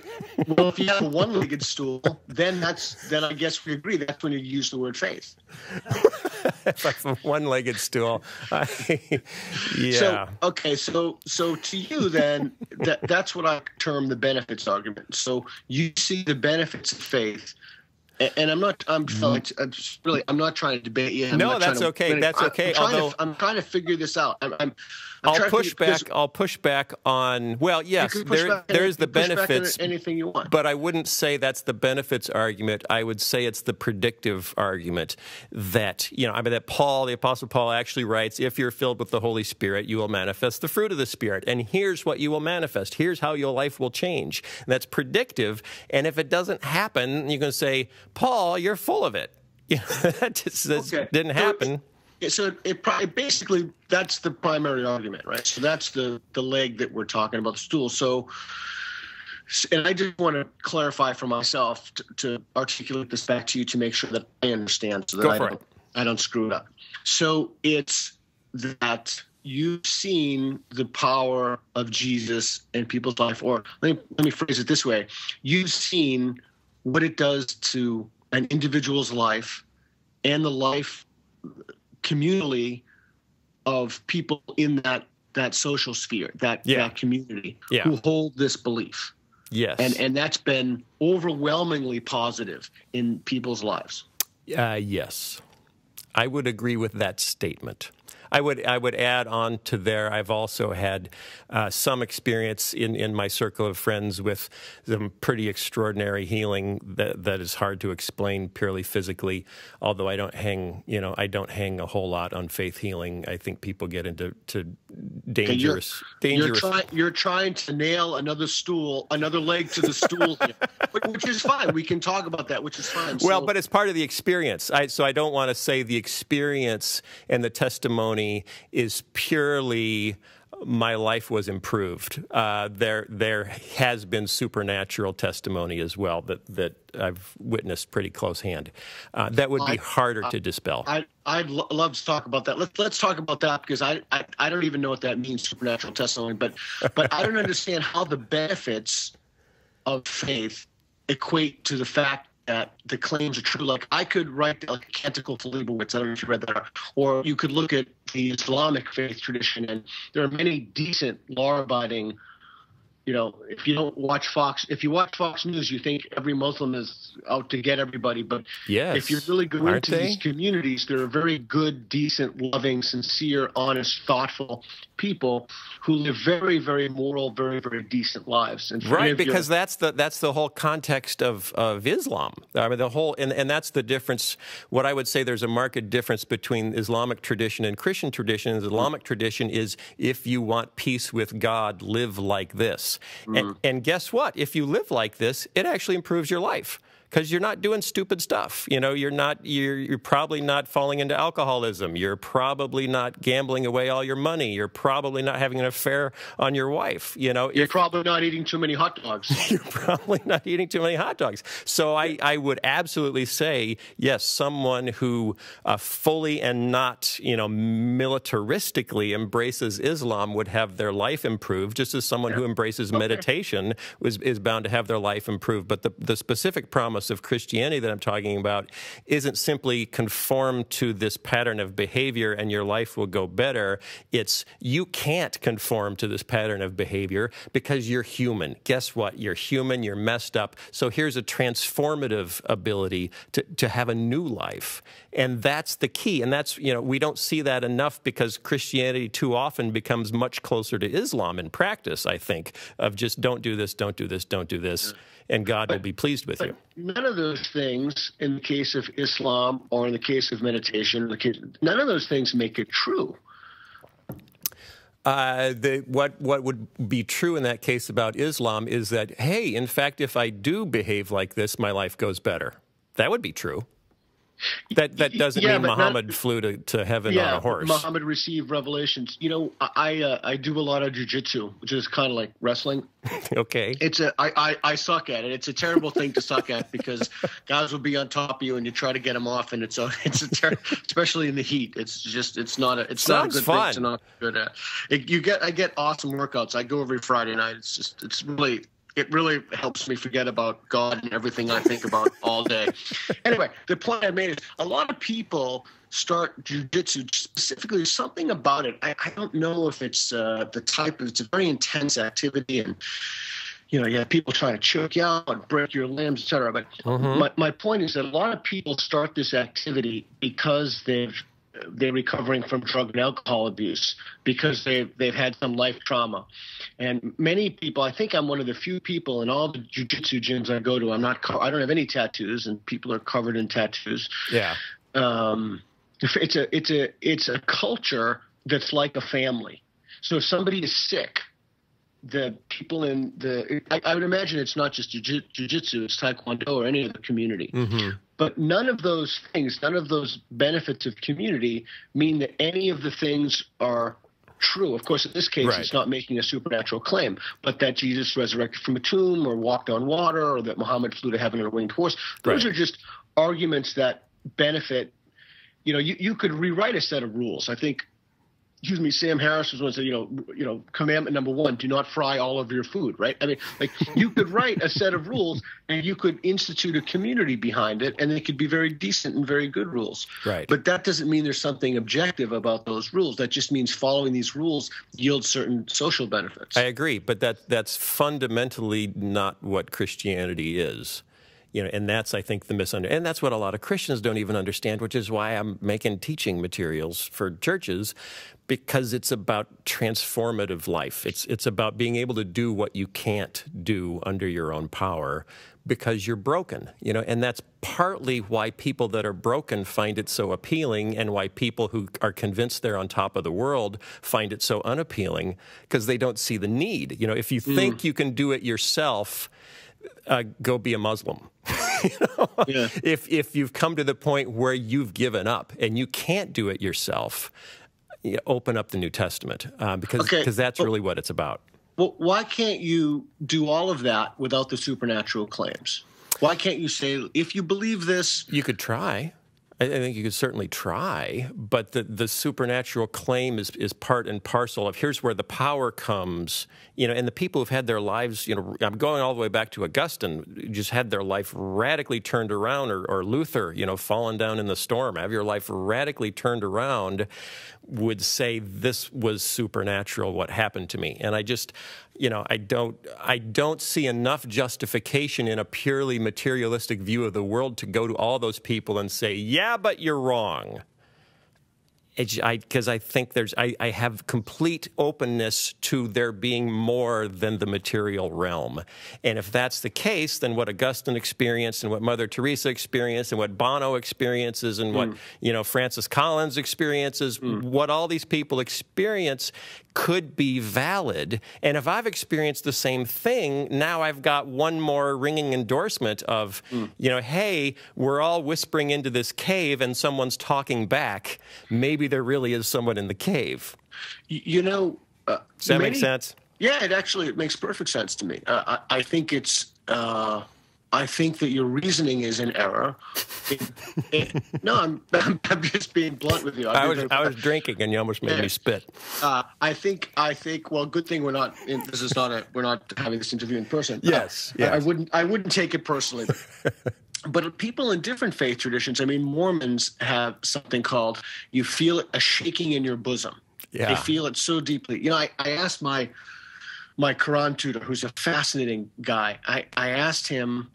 Well, if you have a one-legged stool, then that's then I guess we agree. That's when you use the word faith. If I have a one-legged stool, I, yeah. So okay, so so to you then, that that's what I term the benefits argument. So you see the benefits of faith. And I'm not. I'm, mm-hmm. I'm really. I'm not trying to debate you. I'm no, that's to, okay. That's I'm, okay. I'm trying, Although to, I'm trying to figure this out. I'm. I'm, I'm I'll push figure, back. I'll push back on. Well, yes, there, there's the benefits. Anything you want, but I wouldn't say that's the benefits argument. I would say it's the predictive argument that you know. I mean, that Paul, the Apostle Paul, actually writes, "If you're filled with the Holy Spirit, you will manifest the fruit of the Spirit, and here's what you will manifest. Here's how your life will change." And that's predictive. And if it doesn't happen, you can say, "Paul, you're full of it." You know, that just that okay. didn't happen. So, so it, it basically that's the primary argument, right? So that's the the leg that we're talking about, the stool. So, and I just want to clarify for myself to, to articulate this back to you to make sure that I understand, so that Go I for don't it. I don't screw it up. So it's that you've seen the power of Jesus in people's life, or let me let me phrase it this way: you've seen what it does to an individual's life and the life communally of people in that that social sphere, that, yeah. that community yeah. who hold this belief. Yes. And and that's been overwhelmingly positive in people's lives. Uh, yes. I would agree with that statement. I would I would add on to there, I've also had uh, some experience in, in my circle of friends with some pretty extraordinary healing that that is hard to explain purely physically, although I don't hang, you know, I don't hang a whole lot on faith healing. I think people get into to dangerous, okay, you're, dangerous. You're, try, you're trying to nail another stool, another leg to the stool here, which is fine. We can talk about that, which is fine. Well, so, but it's part of the experience. I, so I don't want to say the experience and the testimony is purely my life was improved. Uh, there, there has been supernatural testimony as well that that I've witnessed pretty close hand. Uh, that would be I, harder I, to dispel. I, I'd lo- love to talk about that. Let's let's talk about that because I, I I don't even know what that means, supernatural testimony. But but I don't understand how the benefits of faith equate to the fact that the claims are true. Like I could write like a Canticle to Leibowitz. I don't know if you read that, or you could look at the Islamic faith tradition, and there are many decent, law-abiding. You know, if you don't watch Fox, if you watch Fox News, you think every Muslim is out to get everybody. But yes, if you really go Aren't into they? these communities, there are very good, decent, loving, sincere, honest, thoughtful people who live very, very moral, very, very decent lives. And right, because that's the that's the whole context of, of Islam. I mean, the whole and, and that's the difference. What I would say, there's a marked difference between Islamic tradition and Christian tradition. Islamic tradition is, if you want peace with God, live like this. Mm. And, and guess what? If you live like this, it actually improves your life. Because you're not doing stupid stuff. You know, you're not. You're you're probably not falling into alcoholism. You're probably not gambling away all your money. You're probably not having an affair on your wife. You know, you're if, probably not eating too many hot dogs. You're probably not eating too many hot dogs. So I, I would absolutely say yes. Someone who uh, fully and not, you know, militaristically embraces Islam would have their life improved, just as someone yeah. who embraces okay. meditation was is bound to have their life improved. But the the specific promise of Christianity that I'm talking about isn't simply conform to this pattern of behavior and your life will go better. It's you can't conform to this pattern of behavior because you're human. Guess what? You're human, you're messed up. So here's a transformative ability to, to have a new life. And that's the key. And that's, you know, we don't see that enough because Christianity too often becomes much closer to Islam in practice, I think, of just don't do this, don't do this, don't do this. Yeah. And God but, will be pleased with you. None of those things, in the case of Islam or in the case of meditation, the case, none of those things make it true. Uh, the, what what would be true in that case about Islam is that, hey, in fact, if I do behave like this, my life goes better. That would be true. That that doesn't yeah, mean Muhammad not, flew to, to heaven yeah, on a horse. Muhammad received revelations. You know, I uh, I do a lot of jiu-jitsu, which is kind of like wrestling. Okay. It's a I, I, I suck at it. It's a terrible thing to suck at because guys will be on top of you and you try to get them off, and it's a it's a ter- especially in the heat. It's just it's not a it's Sounds not a good fun. thing to not be good at. It, you get I get awesome workouts. I go every Friday night. It's just it's really it really helps me forget about God and everything I think about all day. Anyway, the point I made is a lot of people start jiu-jitsu, specifically something about it. I, I don't know if it's uh, the type of, it's a very intense activity, and you know, you have people trying to choke you out and break your limbs, et cetera. But mm-hmm. my, my point is that a lot of people start this activity because they've they're recovering from drug and alcohol abuse, because they've they've had some life trauma. And many people, I think I'm one of the few people in all the jiu-jitsu gyms I go to, I'm not, I don't have any tattoos, and people are covered in tattoos. Yeah. Um, it's a it's a it's a culture that's like a family. So if somebody is sick, the people in the I, I would imagine it's not just jiu-jitsu, it's taekwondo or any other community. Mm-hmm. But none of those things, none of those benefits of community mean that any of the things are true. Of course, in this case, right. It's not making a supernatural claim, but that Jesus resurrected from a tomb or walked on water or that Muhammad flew to heaven on a winged horse. Those right. are just arguments that benefit. You know, you, you could rewrite a set of rules. I think, excuse me, Sam Harris was one that said, you know, you know, commandment number one, do not fry all of your food, right? I mean, like you could write a set of rules and you could institute a community behind it, and they could be very decent and very good rules. Right. But that doesn't mean there's something objective about those rules. That just means following these rules yields certain social benefits. I agree, but that that's fundamentally not what Christianity is. You know, and that's, I think, the misunderstanding. And that's what a lot of Christians don't even understand, which is why I'm making teaching materials for churches, because it's about transformative life. It's it's about being able to do what you can't do under your own power because you're broken. You know, and that's partly why people that are broken find it so appealing, and why people who are convinced they're on top of the world find it so unappealing, because they don't see the need. You know, if you mm. think you can do it yourself, Uh, go be a Muslim. you know? Yeah. If if you've come to the point where you've given up and you can't do it yourself, you open up the New Testament uh, because okay. because that's well, really what it's about. Well, why can't you do all of that without the supernatural claims? Why can't you say, if you believe this? You could try. I think you could certainly try, but the, the supernatural claim is, is part and parcel of here's where the power comes, you know, and the people who've had their lives, you know, I'm going all the way back to Augustine, just had their life radically turned around, or, or Luther, you know, fallen down in the storm, have your life radically turned around, would say this was supernatural, what happened to me. And I just, you know, I don't, I don't see enough justification in a purely materialistic view of the world to go to all those people and say, yeah, but you're wrong. It's, I, because I think there's, I, I have complete openness to there being more than the material realm. And if that's the case, then what Augustine experienced and what Mother Teresa experienced and what Bono experiences and mm. what, you know, Francis Collins experiences, mm. what all these people experience could be valid. And if I've experienced the same thing, now I've got one more ringing endorsement of, mm. you know, hey, we're all whispering into this cave and someone's talking back. Maybe there really is someone in the cave. You know, uh, does that many, make sense? Yeah, it actually it makes perfect sense to me. Uh, I, I think it's. Uh, I think that your reasoning is in error. It, it, no, I'm, I'm I'm just being blunt with you. I, I was I was drinking and you almost made yeah. me spit. Uh, I think I think well, good thing we're not. In, this is not a. We're not having this interview in person. Yes, uh, yes. I, I wouldn't. I wouldn't take it personally. But people in different faith traditions, I mean, Mormons have something called, you feel a shaking in your bosom. Yeah. They feel it so deeply. You know, I, I asked my my Quran tutor, who's a fascinating guy, I, I asked him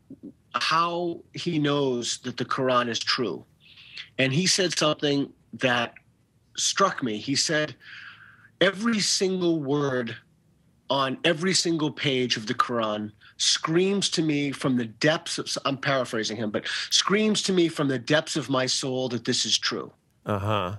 how he knows that the Quran is true. And he said something that struck me. He said, every single word on every single page of the Quran screams to me from the depths of, I'm paraphrasing him, but screams to me from the depths of my soul that this is true. Uh-huh.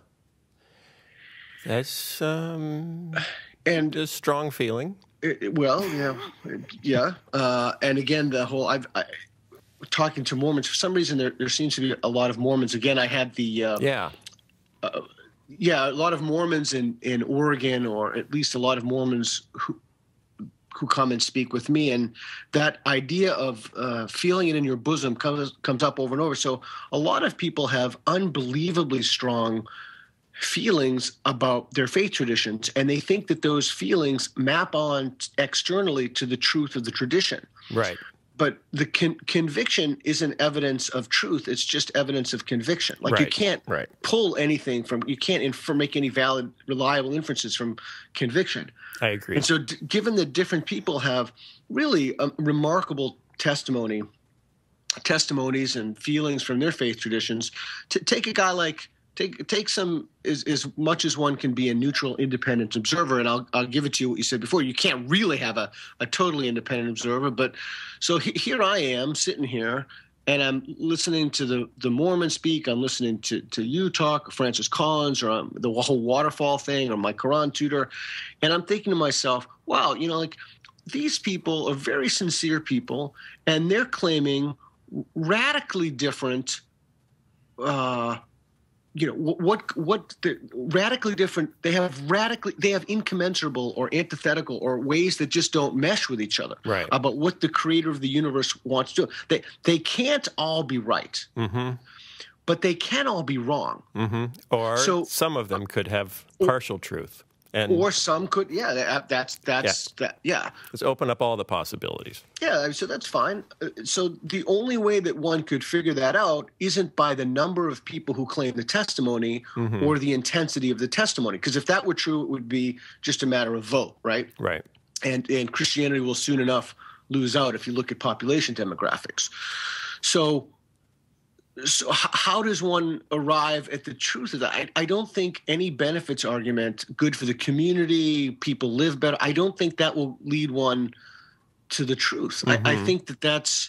That's um, and a strong feeling. It, well, yeah, yeah. Uh, and again, the whole, I've, I, talking to Mormons, for some reason there, there seems to be a lot of Mormons. Again, I had the, uh, yeah. Uh, yeah, a lot of Mormons in, in Oregon, or at least a lot of Mormons who, who come and speak with me, and that idea of uh, feeling it in your bosom comes comes up over and over. So a lot of people have unbelievably strong feelings about their faith traditions, and they think that those feelings map on externally to the truth of the tradition. Right. But the con- conviction isn't evidence of truth. It's just evidence of conviction. Like, right. you can't right. pull anything from, you can't infer, make any valid, reliable inferences from conviction. I agree. And so d- given that different people have really a remarkable testimony, testimonies and feelings from their faith traditions, to take a guy like, Take take some as, as much as one can be a neutral, independent observer, and I'll I'll give it to you what you said before. You can't really have a, a totally independent observer, but so he, here I am sitting here, and I'm listening to the, the Mormon speak. I'm listening to, to you talk, Francis Collins, or um, the whole waterfall thing, or my Quran tutor, and I'm thinking to myself, wow, you know, like, these people are very sincere people, and they're claiming radically different. Uh, You know, what what the radically different, they have radically they have incommensurable or antithetical or ways that just don't mesh with each other. Right. About what the creator of the universe wants to do. They they can't all be right. Mm-hmm. But they can all be wrong. Mm-hmm. Or so, some of them could have partial truth. And or some could, yeah, that, that's, that's, yeah. That, yeah. Let's open up all the possibilities. Yeah, so that's fine. So the only way that one could figure that out isn't by the number of people who claim the testimony mm-hmm. or the intensity of the testimony. Because if that were true, it would be just a matter of vote, right? Right. And, and Christianity will soon enough lose out if you look at population demographics. So... So how does one arrive at the truth of that? I, I don't think any benefits argument, good for the community, people live better, I don't think that will lead one to the truth. Mm-hmm. I, I think that that's,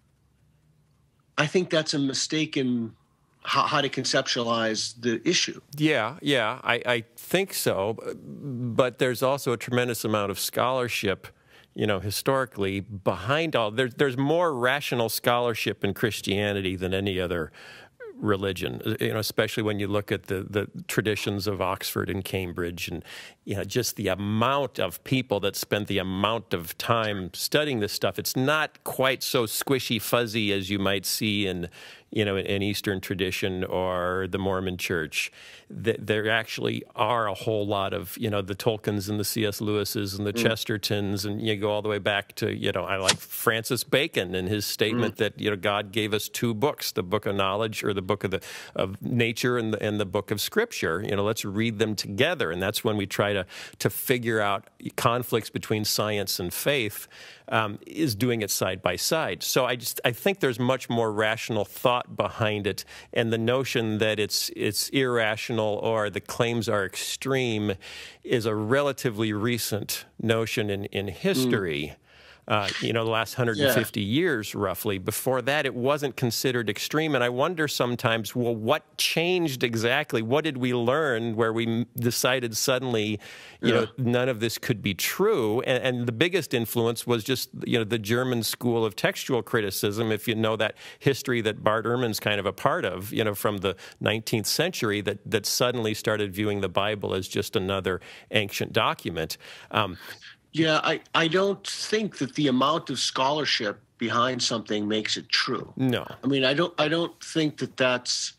I think that's a mistake in how, how to conceptualize the issue. Yeah, yeah, I, I think so. But there's also a tremendous amount of scholarship, you know, historically, behind all, there, there's more rational scholarship in Christianity than any other religion, you know, especially when you look at the, the traditions of Oxford and Cambridge, and, you know, just the amount of people that spent the amount of time studying this stuff. It's not quite so squishy, fuzzy as you might see in, you know, an Eastern tradition or the Mormon Church. There actually are a whole lot of, you know, the Tolkiens and the C S Lewises and the mm. Chestertons, and you go all the way back to, you know, I like Francis Bacon and his statement mm. that, you know, God gave us two books, the book of knowledge, or the book of the of nature, and the, and the book of Scripture. You know, let's read them together. And that's when we try to to figure out conflicts between science and faith, um, is doing it side by side. So I just I think there's much more rational thought behind it, and the notion that it's it's irrational or the claims are extreme is a relatively recent notion in, in history. Mm. Uh, you know, the last one hundred fifty yeah. years, roughly. Before that, it wasn't considered extreme. And I wonder sometimes, well, what changed exactly? What did we learn where we decided suddenly, you yeah. know, none of this could be true? And, and the biggest influence was just, you know, the German school of textual criticism, if you know that history that Bart Ehrman's kind of a part of, you know, from the nineteenth century, that, that suddenly started viewing the Bible as just another ancient document. Um, Yeah, I, I don't think that the amount of scholarship behind something makes it true. No. I mean, I don't I don't think that that's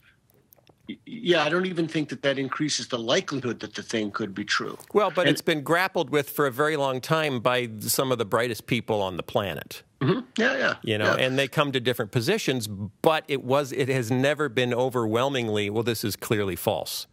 yeah, I don't even think that that increases the likelihood that the thing could be true. Well, but and, it's been grappled with for a very long time by some of the brightest people on the planet. Mm-hmm. Yeah, yeah. You know, yeah. and they come to different positions, but it was it has never been overwhelmingly, well, this is clearly false.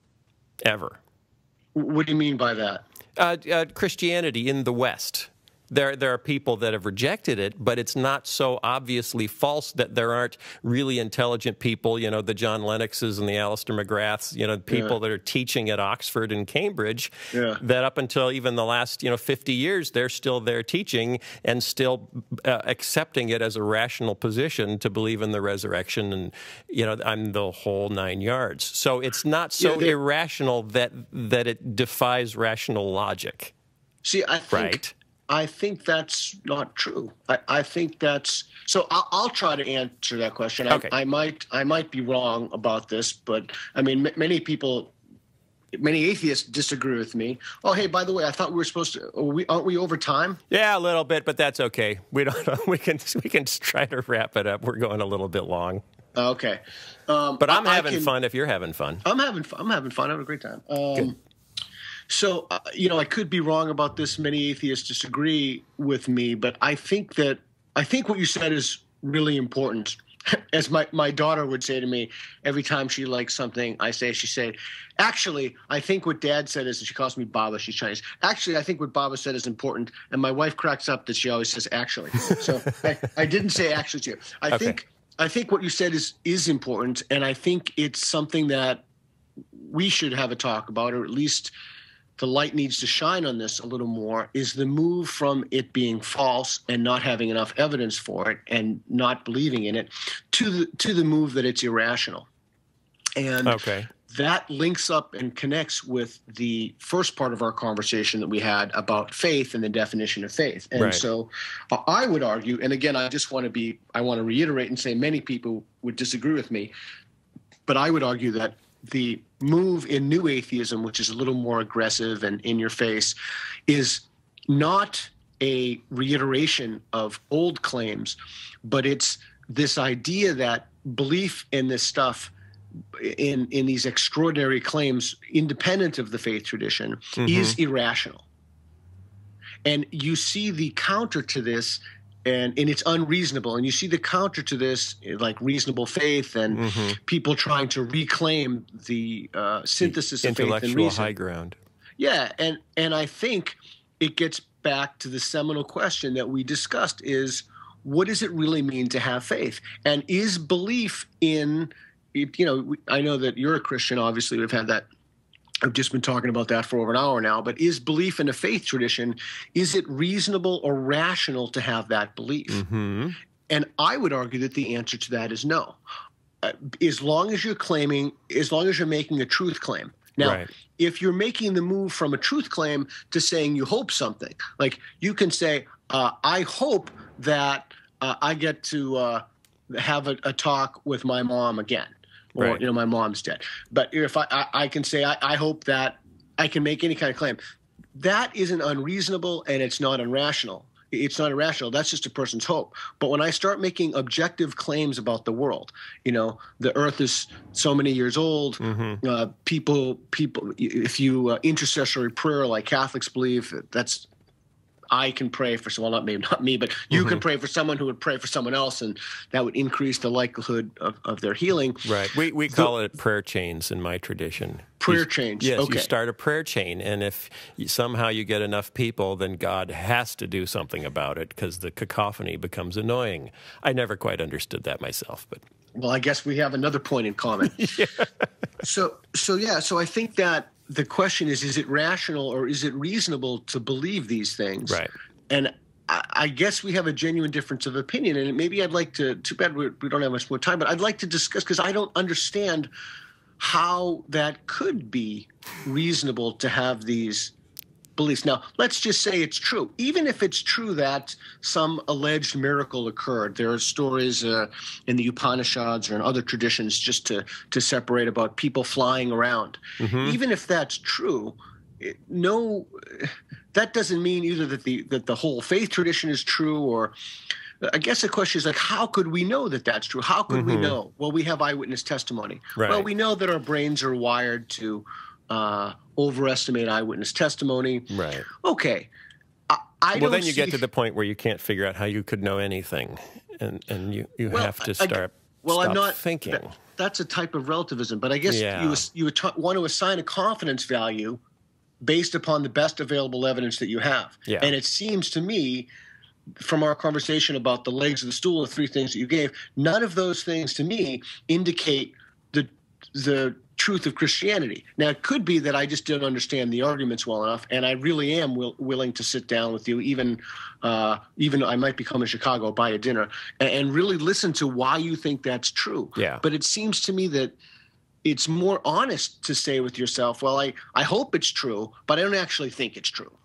Ever. What do you mean by that? Uh, uh, Christianity in the West. There, there are people that have rejected it, but it's not so obviously false that there aren't really intelligent people, you know, the John Lennoxes and the Alistair McGraths, you know, people yeah. that are teaching at Oxford and Cambridge, yeah. that up until even the last, you know, fifty years, they're still there teaching and still uh, accepting it as a rational position to believe in the resurrection and, you know, I'm the whole nine yards. So it's not so yeah, irrational that that it defies rational logic. See, I think... Right? I think that's not true. I, I think that's so. I'll, I'll try to answer that question. I, okay. I might I might be wrong about this, but I mean, m- many people, many atheists disagree with me. Oh, hey, by the way, I thought we were supposed to. Are we, aren't we over time? Yeah, a little bit, but that's okay. We don't. We can we can try to wrap it up. We're going a little bit long. Okay. Um, but I'm I, having I can, fun if you're having fun. I'm having fun. I'm having fun. I'm having a great time. Um, Good. So, uh, you know, I could be wrong about this. Many atheists disagree with me, but I think that I think what you said is really important. As my, my daughter would say to me every time she likes something, I say, she said, actually, I think what Dad said is, and she calls me Baba, she's Chinese. Actually, I think what Baba said is important. And my wife cracks up that she always says actually. So I, I didn't say actually to you. I okay. think I think what you said is is important, and I think it's something that we should have a talk about, or at least the light needs to shine on this a little more, is the move from it being false and not having enough evidence for it and not believing in it to the to the move that it's irrational. And okay. that links up and connects with the first part of our conversation that we had about faith and the definition of faith. And right. so uh, I would argue, and again, I just want to be, I want to reiterate and say many people would disagree with me, but I would argue that the move in new atheism, which is a little more aggressive and in your face, is not a reiteration of old claims, but it's this idea that belief in this stuff, in, in these extraordinary claims, independent of the faith tradition, mm-hmm. is irrational. And you see the counter to this, And, and it's unreasonable. And you see the counter to this, like reasonable faith and mm-hmm. people trying to reclaim the uh, synthesis the of faith and reason. Intellectual high ground. Yeah, and, and I think it gets back to the seminal question that we discussed is, what does it really mean to have faith? And is belief in, you know, I know that you're a Christian, obviously. We've had that. I've just been talking about that for over an hour now, but is belief in a faith tradition, is it reasonable or rational to have that belief? Mm-hmm. And I would argue that the answer to that is no. Uh, as long as you're claiming, as long as you're making a truth claim. Now, right. if you're making the move from a truth claim to saying you hope something, like you can say, uh, I hope that uh, I get to uh, have a, a talk with my mom again. Or, right. you know, my mom's dead. But if I, I, I can say, I, I hope that I can make any kind of claim. That isn't unreasonable and it's not irrational. It's not irrational. That's just a person's hope. But when I start making objective claims about the world, you know, the earth is so many years old. Mm-hmm. Uh, people, people, if you uh, intercessory prayer like Catholics believe, that's I can pray for someone, not me, not me, but you mm-hmm. can pray for someone who would pray for someone else, and that would increase the likelihood of, of their healing. Right. We we call the, it prayer chains in my tradition. Prayer you, chains. Yes, okay. You start a prayer chain, and if you, somehow you get enough people, then God has to do something about it because the cacophony becomes annoying. I never quite understood that myself, but well, I guess we have another point in common. yeah. So, so yeah, so I think that the question is, is it rational or is it reasonable to believe these things? Right. And I, I guess we have a genuine difference of opinion. And maybe I'd like to, too bad we, we don't have much more time, but I'd like to discuss, because I don't understand how that could be reasonable to have these beliefs. Now, let's just say it's true. Even if it's true that some alleged miracle occurred, there are stories uh, in the Upanishads or in other traditions just to, to separate about people flying around. Mm-hmm. Even if that's true, it, no, that doesn't mean either that the that the whole faith tradition is true, or I guess the question is like, how could we know that that's true? How could mm-hmm. we know? Well, we have eyewitness testimony. Right. Well, we know that our brains are wired to uh, overestimate eyewitness testimony. Right. Okay. I, I well, don't then you see... get to the point where you can't figure out how you could know anything, and and you, you well, have to start. I, well, stop I'm not thinking. That, that's a type of relativism, but I guess yeah. you you would t- want to assign a confidence value based upon the best available evidence that you have. Yeah. And it seems to me, from our conversation about the legs of the stool, the three things that you gave, none of those things to me indicate the the truth of Christianity. Now, it could be that I just don't understand the arguments well enough, and I really am will, willing to sit down with you, even uh, even I might become in Chicago, buy a dinner, and, and really listen to why you think that's true. Yeah. But it seems to me that it's more honest to say with yourself, well, I, I hope it's true, but I don't actually think it's true.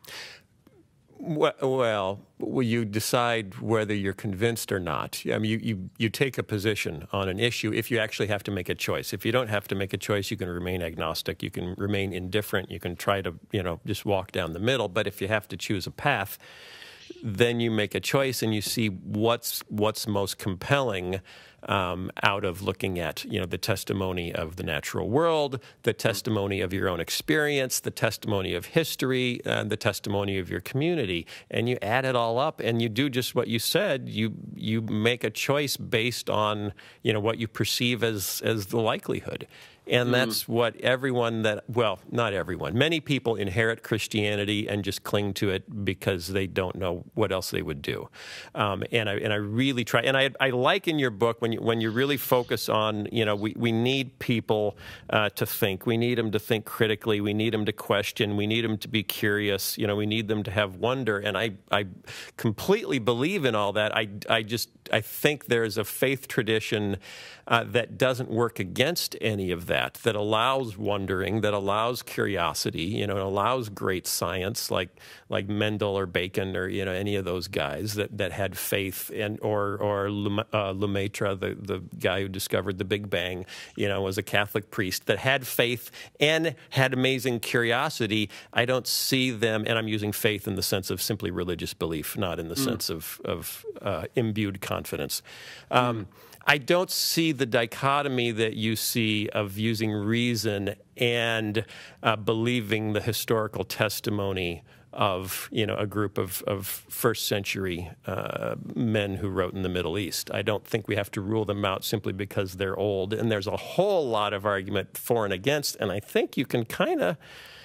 Well, well, you decide whether you're convinced or not. I mean, you, you, you take a position on an issue if you actually have to make a choice. If you don't have to make a choice, you can remain agnostic. You can remain indifferent. You can try to, you know, just walk down the middle. But if you have to choose a path, then you make a choice and you see what's what's most compelling um, out of looking at, you know, the testimony of the natural world, the testimony of your own experience, the testimony of history, and the testimony of your community, and you add it all up, and you do just what you said. You you make a choice based on, you know, what you perceive as as the likelihood. And that's what everyone that, well, not everyone, many people inherit Christianity and just cling to it because they don't know what else they would do. Um, and I and I really try, and I I like in your book when you when you really focus on, you know, we, we need people uh, to think. We need them to think critically. We need them to question. We need them to be curious. You know, we need them to have wonder. And I I completely believe in all that. I I just I think there's a faith tradition uh, that doesn't work against any of that. That allows wondering, that allows curiosity, you know, it allows great science like like Mendel or Bacon or, you know, any of those guys that, that had faith, and or or Lemaitre, the, the guy who discovered the Big Bang, you know, was a Catholic priest that had faith and had amazing curiosity. I don't see them, and I'm using faith in the sense of simply religious belief, not in the mm. sense of, of uh, imbued confidence. Um, mm. I don't see the dichotomy that you see of using reason and uh, believing the historical testimony of, you know, a group of, of first century uh, men who wrote in the Middle East. I don't think we have to rule them out simply because they're old. And there's a whole lot of argument for and against, and I think you can kind of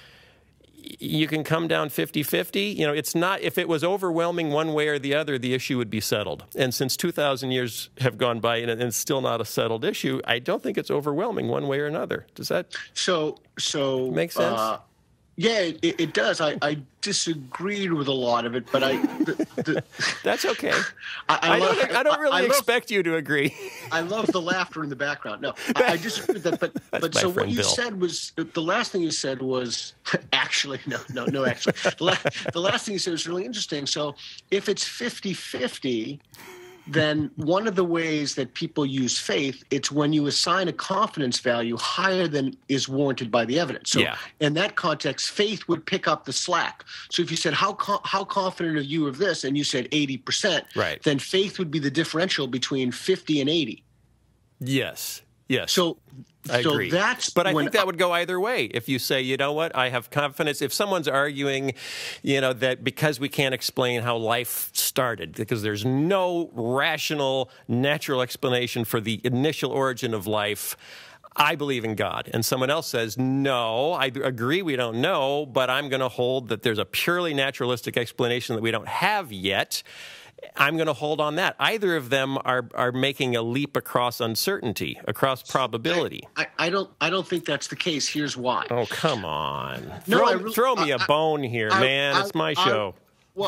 you can come down fifty fifty. You know, it's not, if it was overwhelming one way or the other, the issue would be settled. And since two thousand years have gone by and it's still not a settled issue, I don't think it's overwhelming one way or another. Does that so so make sense? Uh, yeah, it, it does. I, I disagreed with a lot of it, but I... The, the, That's okay. I, I, I, love, don't, I don't really I expect love, you to agree. I love the laughter in the background. No, I, I disagree with that. But, but so what you Bill. said was, the last thing you said was, actually, no, no, no, actually. The, la- the last thing you said was really interesting. So if it's fifty fifty, then one of the ways that people use faith, it's when you assign a confidence value higher than is warranted by the evidence. So yeah. in that context, faith would pick up the slack. So if you said, how co- how confident are you of this? And you said eighty percent, right. then faith would be the differential between fifty and eighty. Yes, yes. So I so agree. That's but I think that would go either way. If you say, you know what, I have confidence. If someone's arguing, you know, that because we can't explain how life started, because there's no rational, natural explanation for the initial origin of life, I believe in God. And someone else says, no, I agree we don't know, but I'm going to hold that there's a purely naturalistic explanation that we don't have yet. I'm going to hold on that. Either of them are are making a leap across uncertainty, across probability. I, I, I don't I don't think that's the case. Here's why. Oh, come on. No, throw, really, throw me I, a bone here, I, man. I, it's my I, show. Well,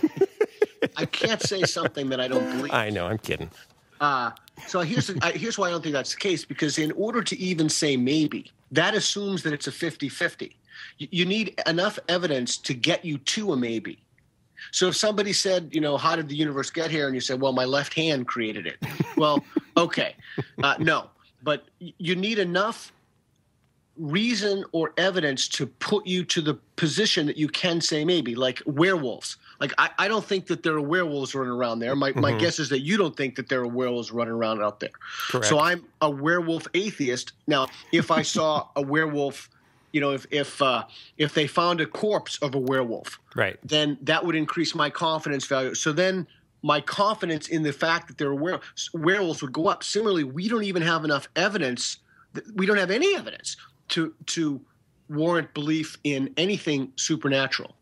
I can't say something that I don't believe. I know. I'm kidding. Uh, so here's the, I, here's why I don't think that's the case. Because in order to even say maybe, that assumes that it's a fifty fifty. You, you need enough evidence to get you to a maybe. So if somebody said, you know, how did the universe get here? And you said, well, my left hand created it. Well, okay. Uh, no. But you need enough reason or evidence to put you to the position that you can say maybe, like werewolves. Like, I, I don't think that there are werewolves running around there. My, mm-hmm. my guess is that you don't think that there are werewolves running around out there. Correct. So I'm a werewolf atheist. Now, if I saw a werewolf, you know, if if uh, if they found a corpse of a werewolf, right, then that would increase my confidence value. So then my confidence in the fact that there are werewolves, werewolves would go up. Similarly, we don't even have enough evidence. We don't have any evidence to to warrant belief in anything supernatural.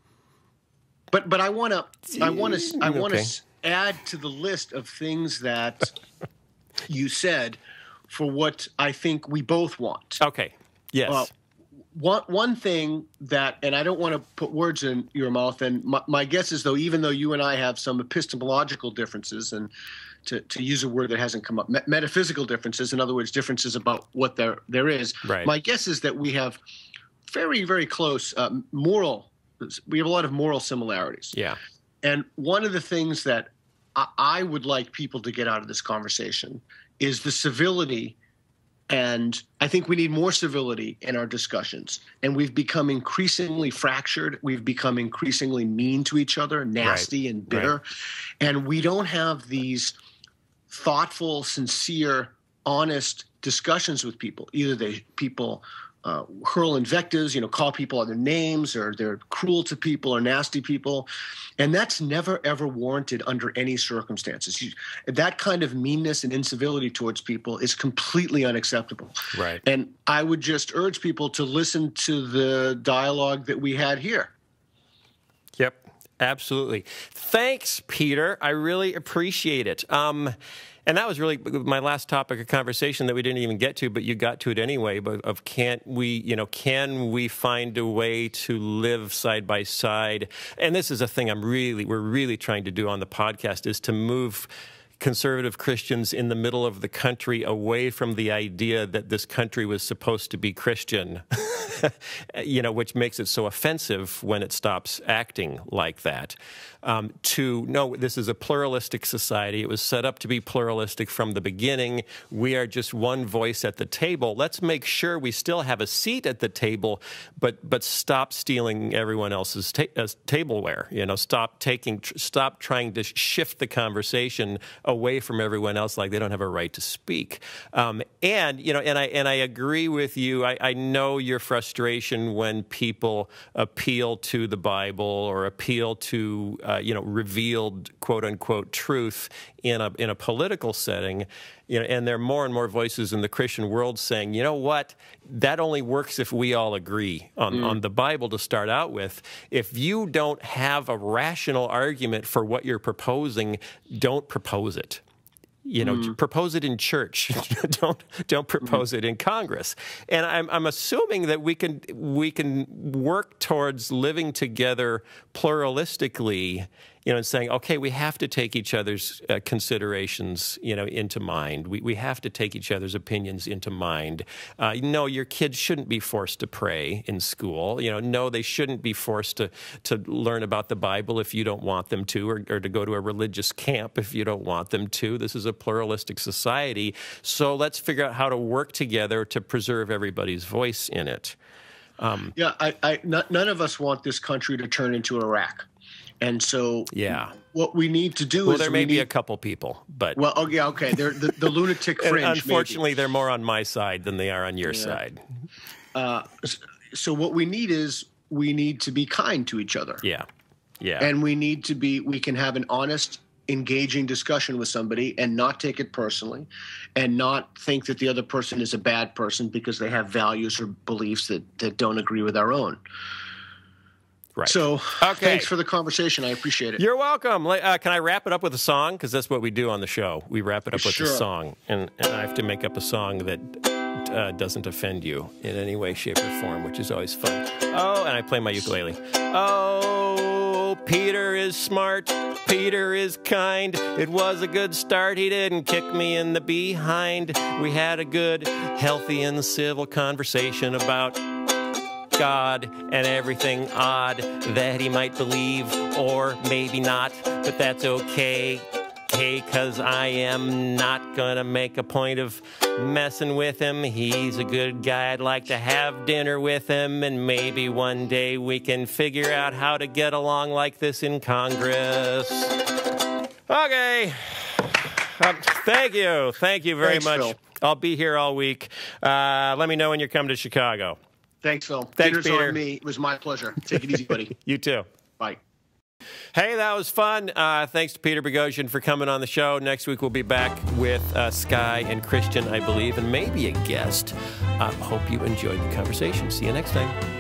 But but I want to I want to I want to okay. add to the list of things that you said for what I think we both want. Okay. Yes. Uh, One one thing that, and I don't want to put words in your mouth, and my, my guess is, though, even though you and I have some epistemological differences, and to, to use a word that hasn't come up, me- metaphysical differences, in other words, differences about what there there is, right. My guess is that we have very, very close uh, moral, we have a lot of moral similarities. Yeah. And one of the things that I, I would like people to get out of this conversation is the civility And I think we need more civility in our discussions. And we've become increasingly fractured. We've become increasingly mean to each other, nasty right. and bitter. Right. And we don't have these thoughtful, sincere, honest discussions with people. Either they people uh, hurl invectives, you know, call people other names, or they're cruel to people or nasty people. And that's never, ever warranted under any circumstances. You, that kind of meanness and incivility towards people is completely unacceptable. Right. And I would just urge people to listen to the dialogue that we had here. Yep, absolutely. Thanks, Peter. I really appreciate it. Um, And that was really my last topic of conversation that we didn't even get to, but you got to it anyway. But of can't we, you know, can we find a way to live side by side? And this is a thing I'm really, we're really trying to do on the podcast, is to move conservative Christians in the middle of the country away from the idea that this country was supposed to be Christian, you know, which makes it so offensive when it stops acting like that. Um, to, no, this is a pluralistic society. It was set up to be pluralistic from the beginning. We are just one voice at the table. Let's make sure we still have a seat at the table, but but stop stealing everyone else's ta uh, tableware. You know, stop taking, tr stop trying to shift the conversation away from everyone else like they don't have a right to speak. Um, and you know, and I and I agree with you. I, I know your frustration when people appeal to the Bible or appeal to uh, you know, revealed quote unquote truth in a in a political setting. You know, and there are more and more voices in the Christian world saying, you know what, that only works if we all agree on, mm. on the Bible to start out with. If you don't have a rational argument for what you're proposing, don't propose it. You know, mm. propose it in church. don't don't propose mm. it in Congress. And I'm I'm assuming that we can we can work towards living together pluralistically. You know, and saying, okay, we have to take each other's uh, considerations, you know, into mind. We we have to take each other's opinions into mind. Uh, no, your kids shouldn't be forced to pray in school. You know, no, they shouldn't be forced to to learn about the Bible if you don't want them to, or, or to go to a religious camp if you don't want them to. This is a pluralistic society, so let's figure out how to work together to preserve everybody's voice in it. Um, yeah, I, I, none of us want this country to turn into Iraq. And so yeah. what we need to do well, is... Well, there may we be need, a couple people, but... Well, oh, yeah, okay. They're the, the lunatic fringe, and unfortunately, maybe. They're more on my side than they are on your yeah. side. Uh, so what we need is we need to be kind to each other. Yeah, yeah. And we need to be... We can have an honest, engaging discussion with somebody and not take it personally and not think that the other person is a bad person because they have values or beliefs that, that don't agree with our own. Right. So okay. Thanks for the conversation. I appreciate it. You're welcome. Uh, can I wrap it up with a song? Because that's what we do on the show. We wrap it up with sure. a song. And, and I have to make up a song that uh, doesn't offend you in any way, shape, or form, which is always fun. Oh, and I play my ukulele. Oh, Peter is smart. Peter is kind. It was a good start. He didn't kick me in the behind. We had a good, healthy, and civil conversation about God and everything odd that he might believe, or maybe not, but that's okay. Hey, cause I am not gonna make a point of messing with him. He's a good guy. I'd like to have dinner with him, and maybe one day we can figure out how to get along like this in Congress. Okay. Um, thank you. Thank you very Thanks, much. Phil. I'll be here all week. Uh, let me know when you come to Chicago. Thanks, Phil. Thanks, Dinner's Peter. on me. It was my pleasure. Take it easy, buddy. You too. Bye. Hey, that was fun. Uh, thanks to Peter Boghossian for coming on the show. Next week we'll be back with uh, Sky and Christian, I believe, and maybe a guest. I uh, hope you enjoyed the conversation. See you next time.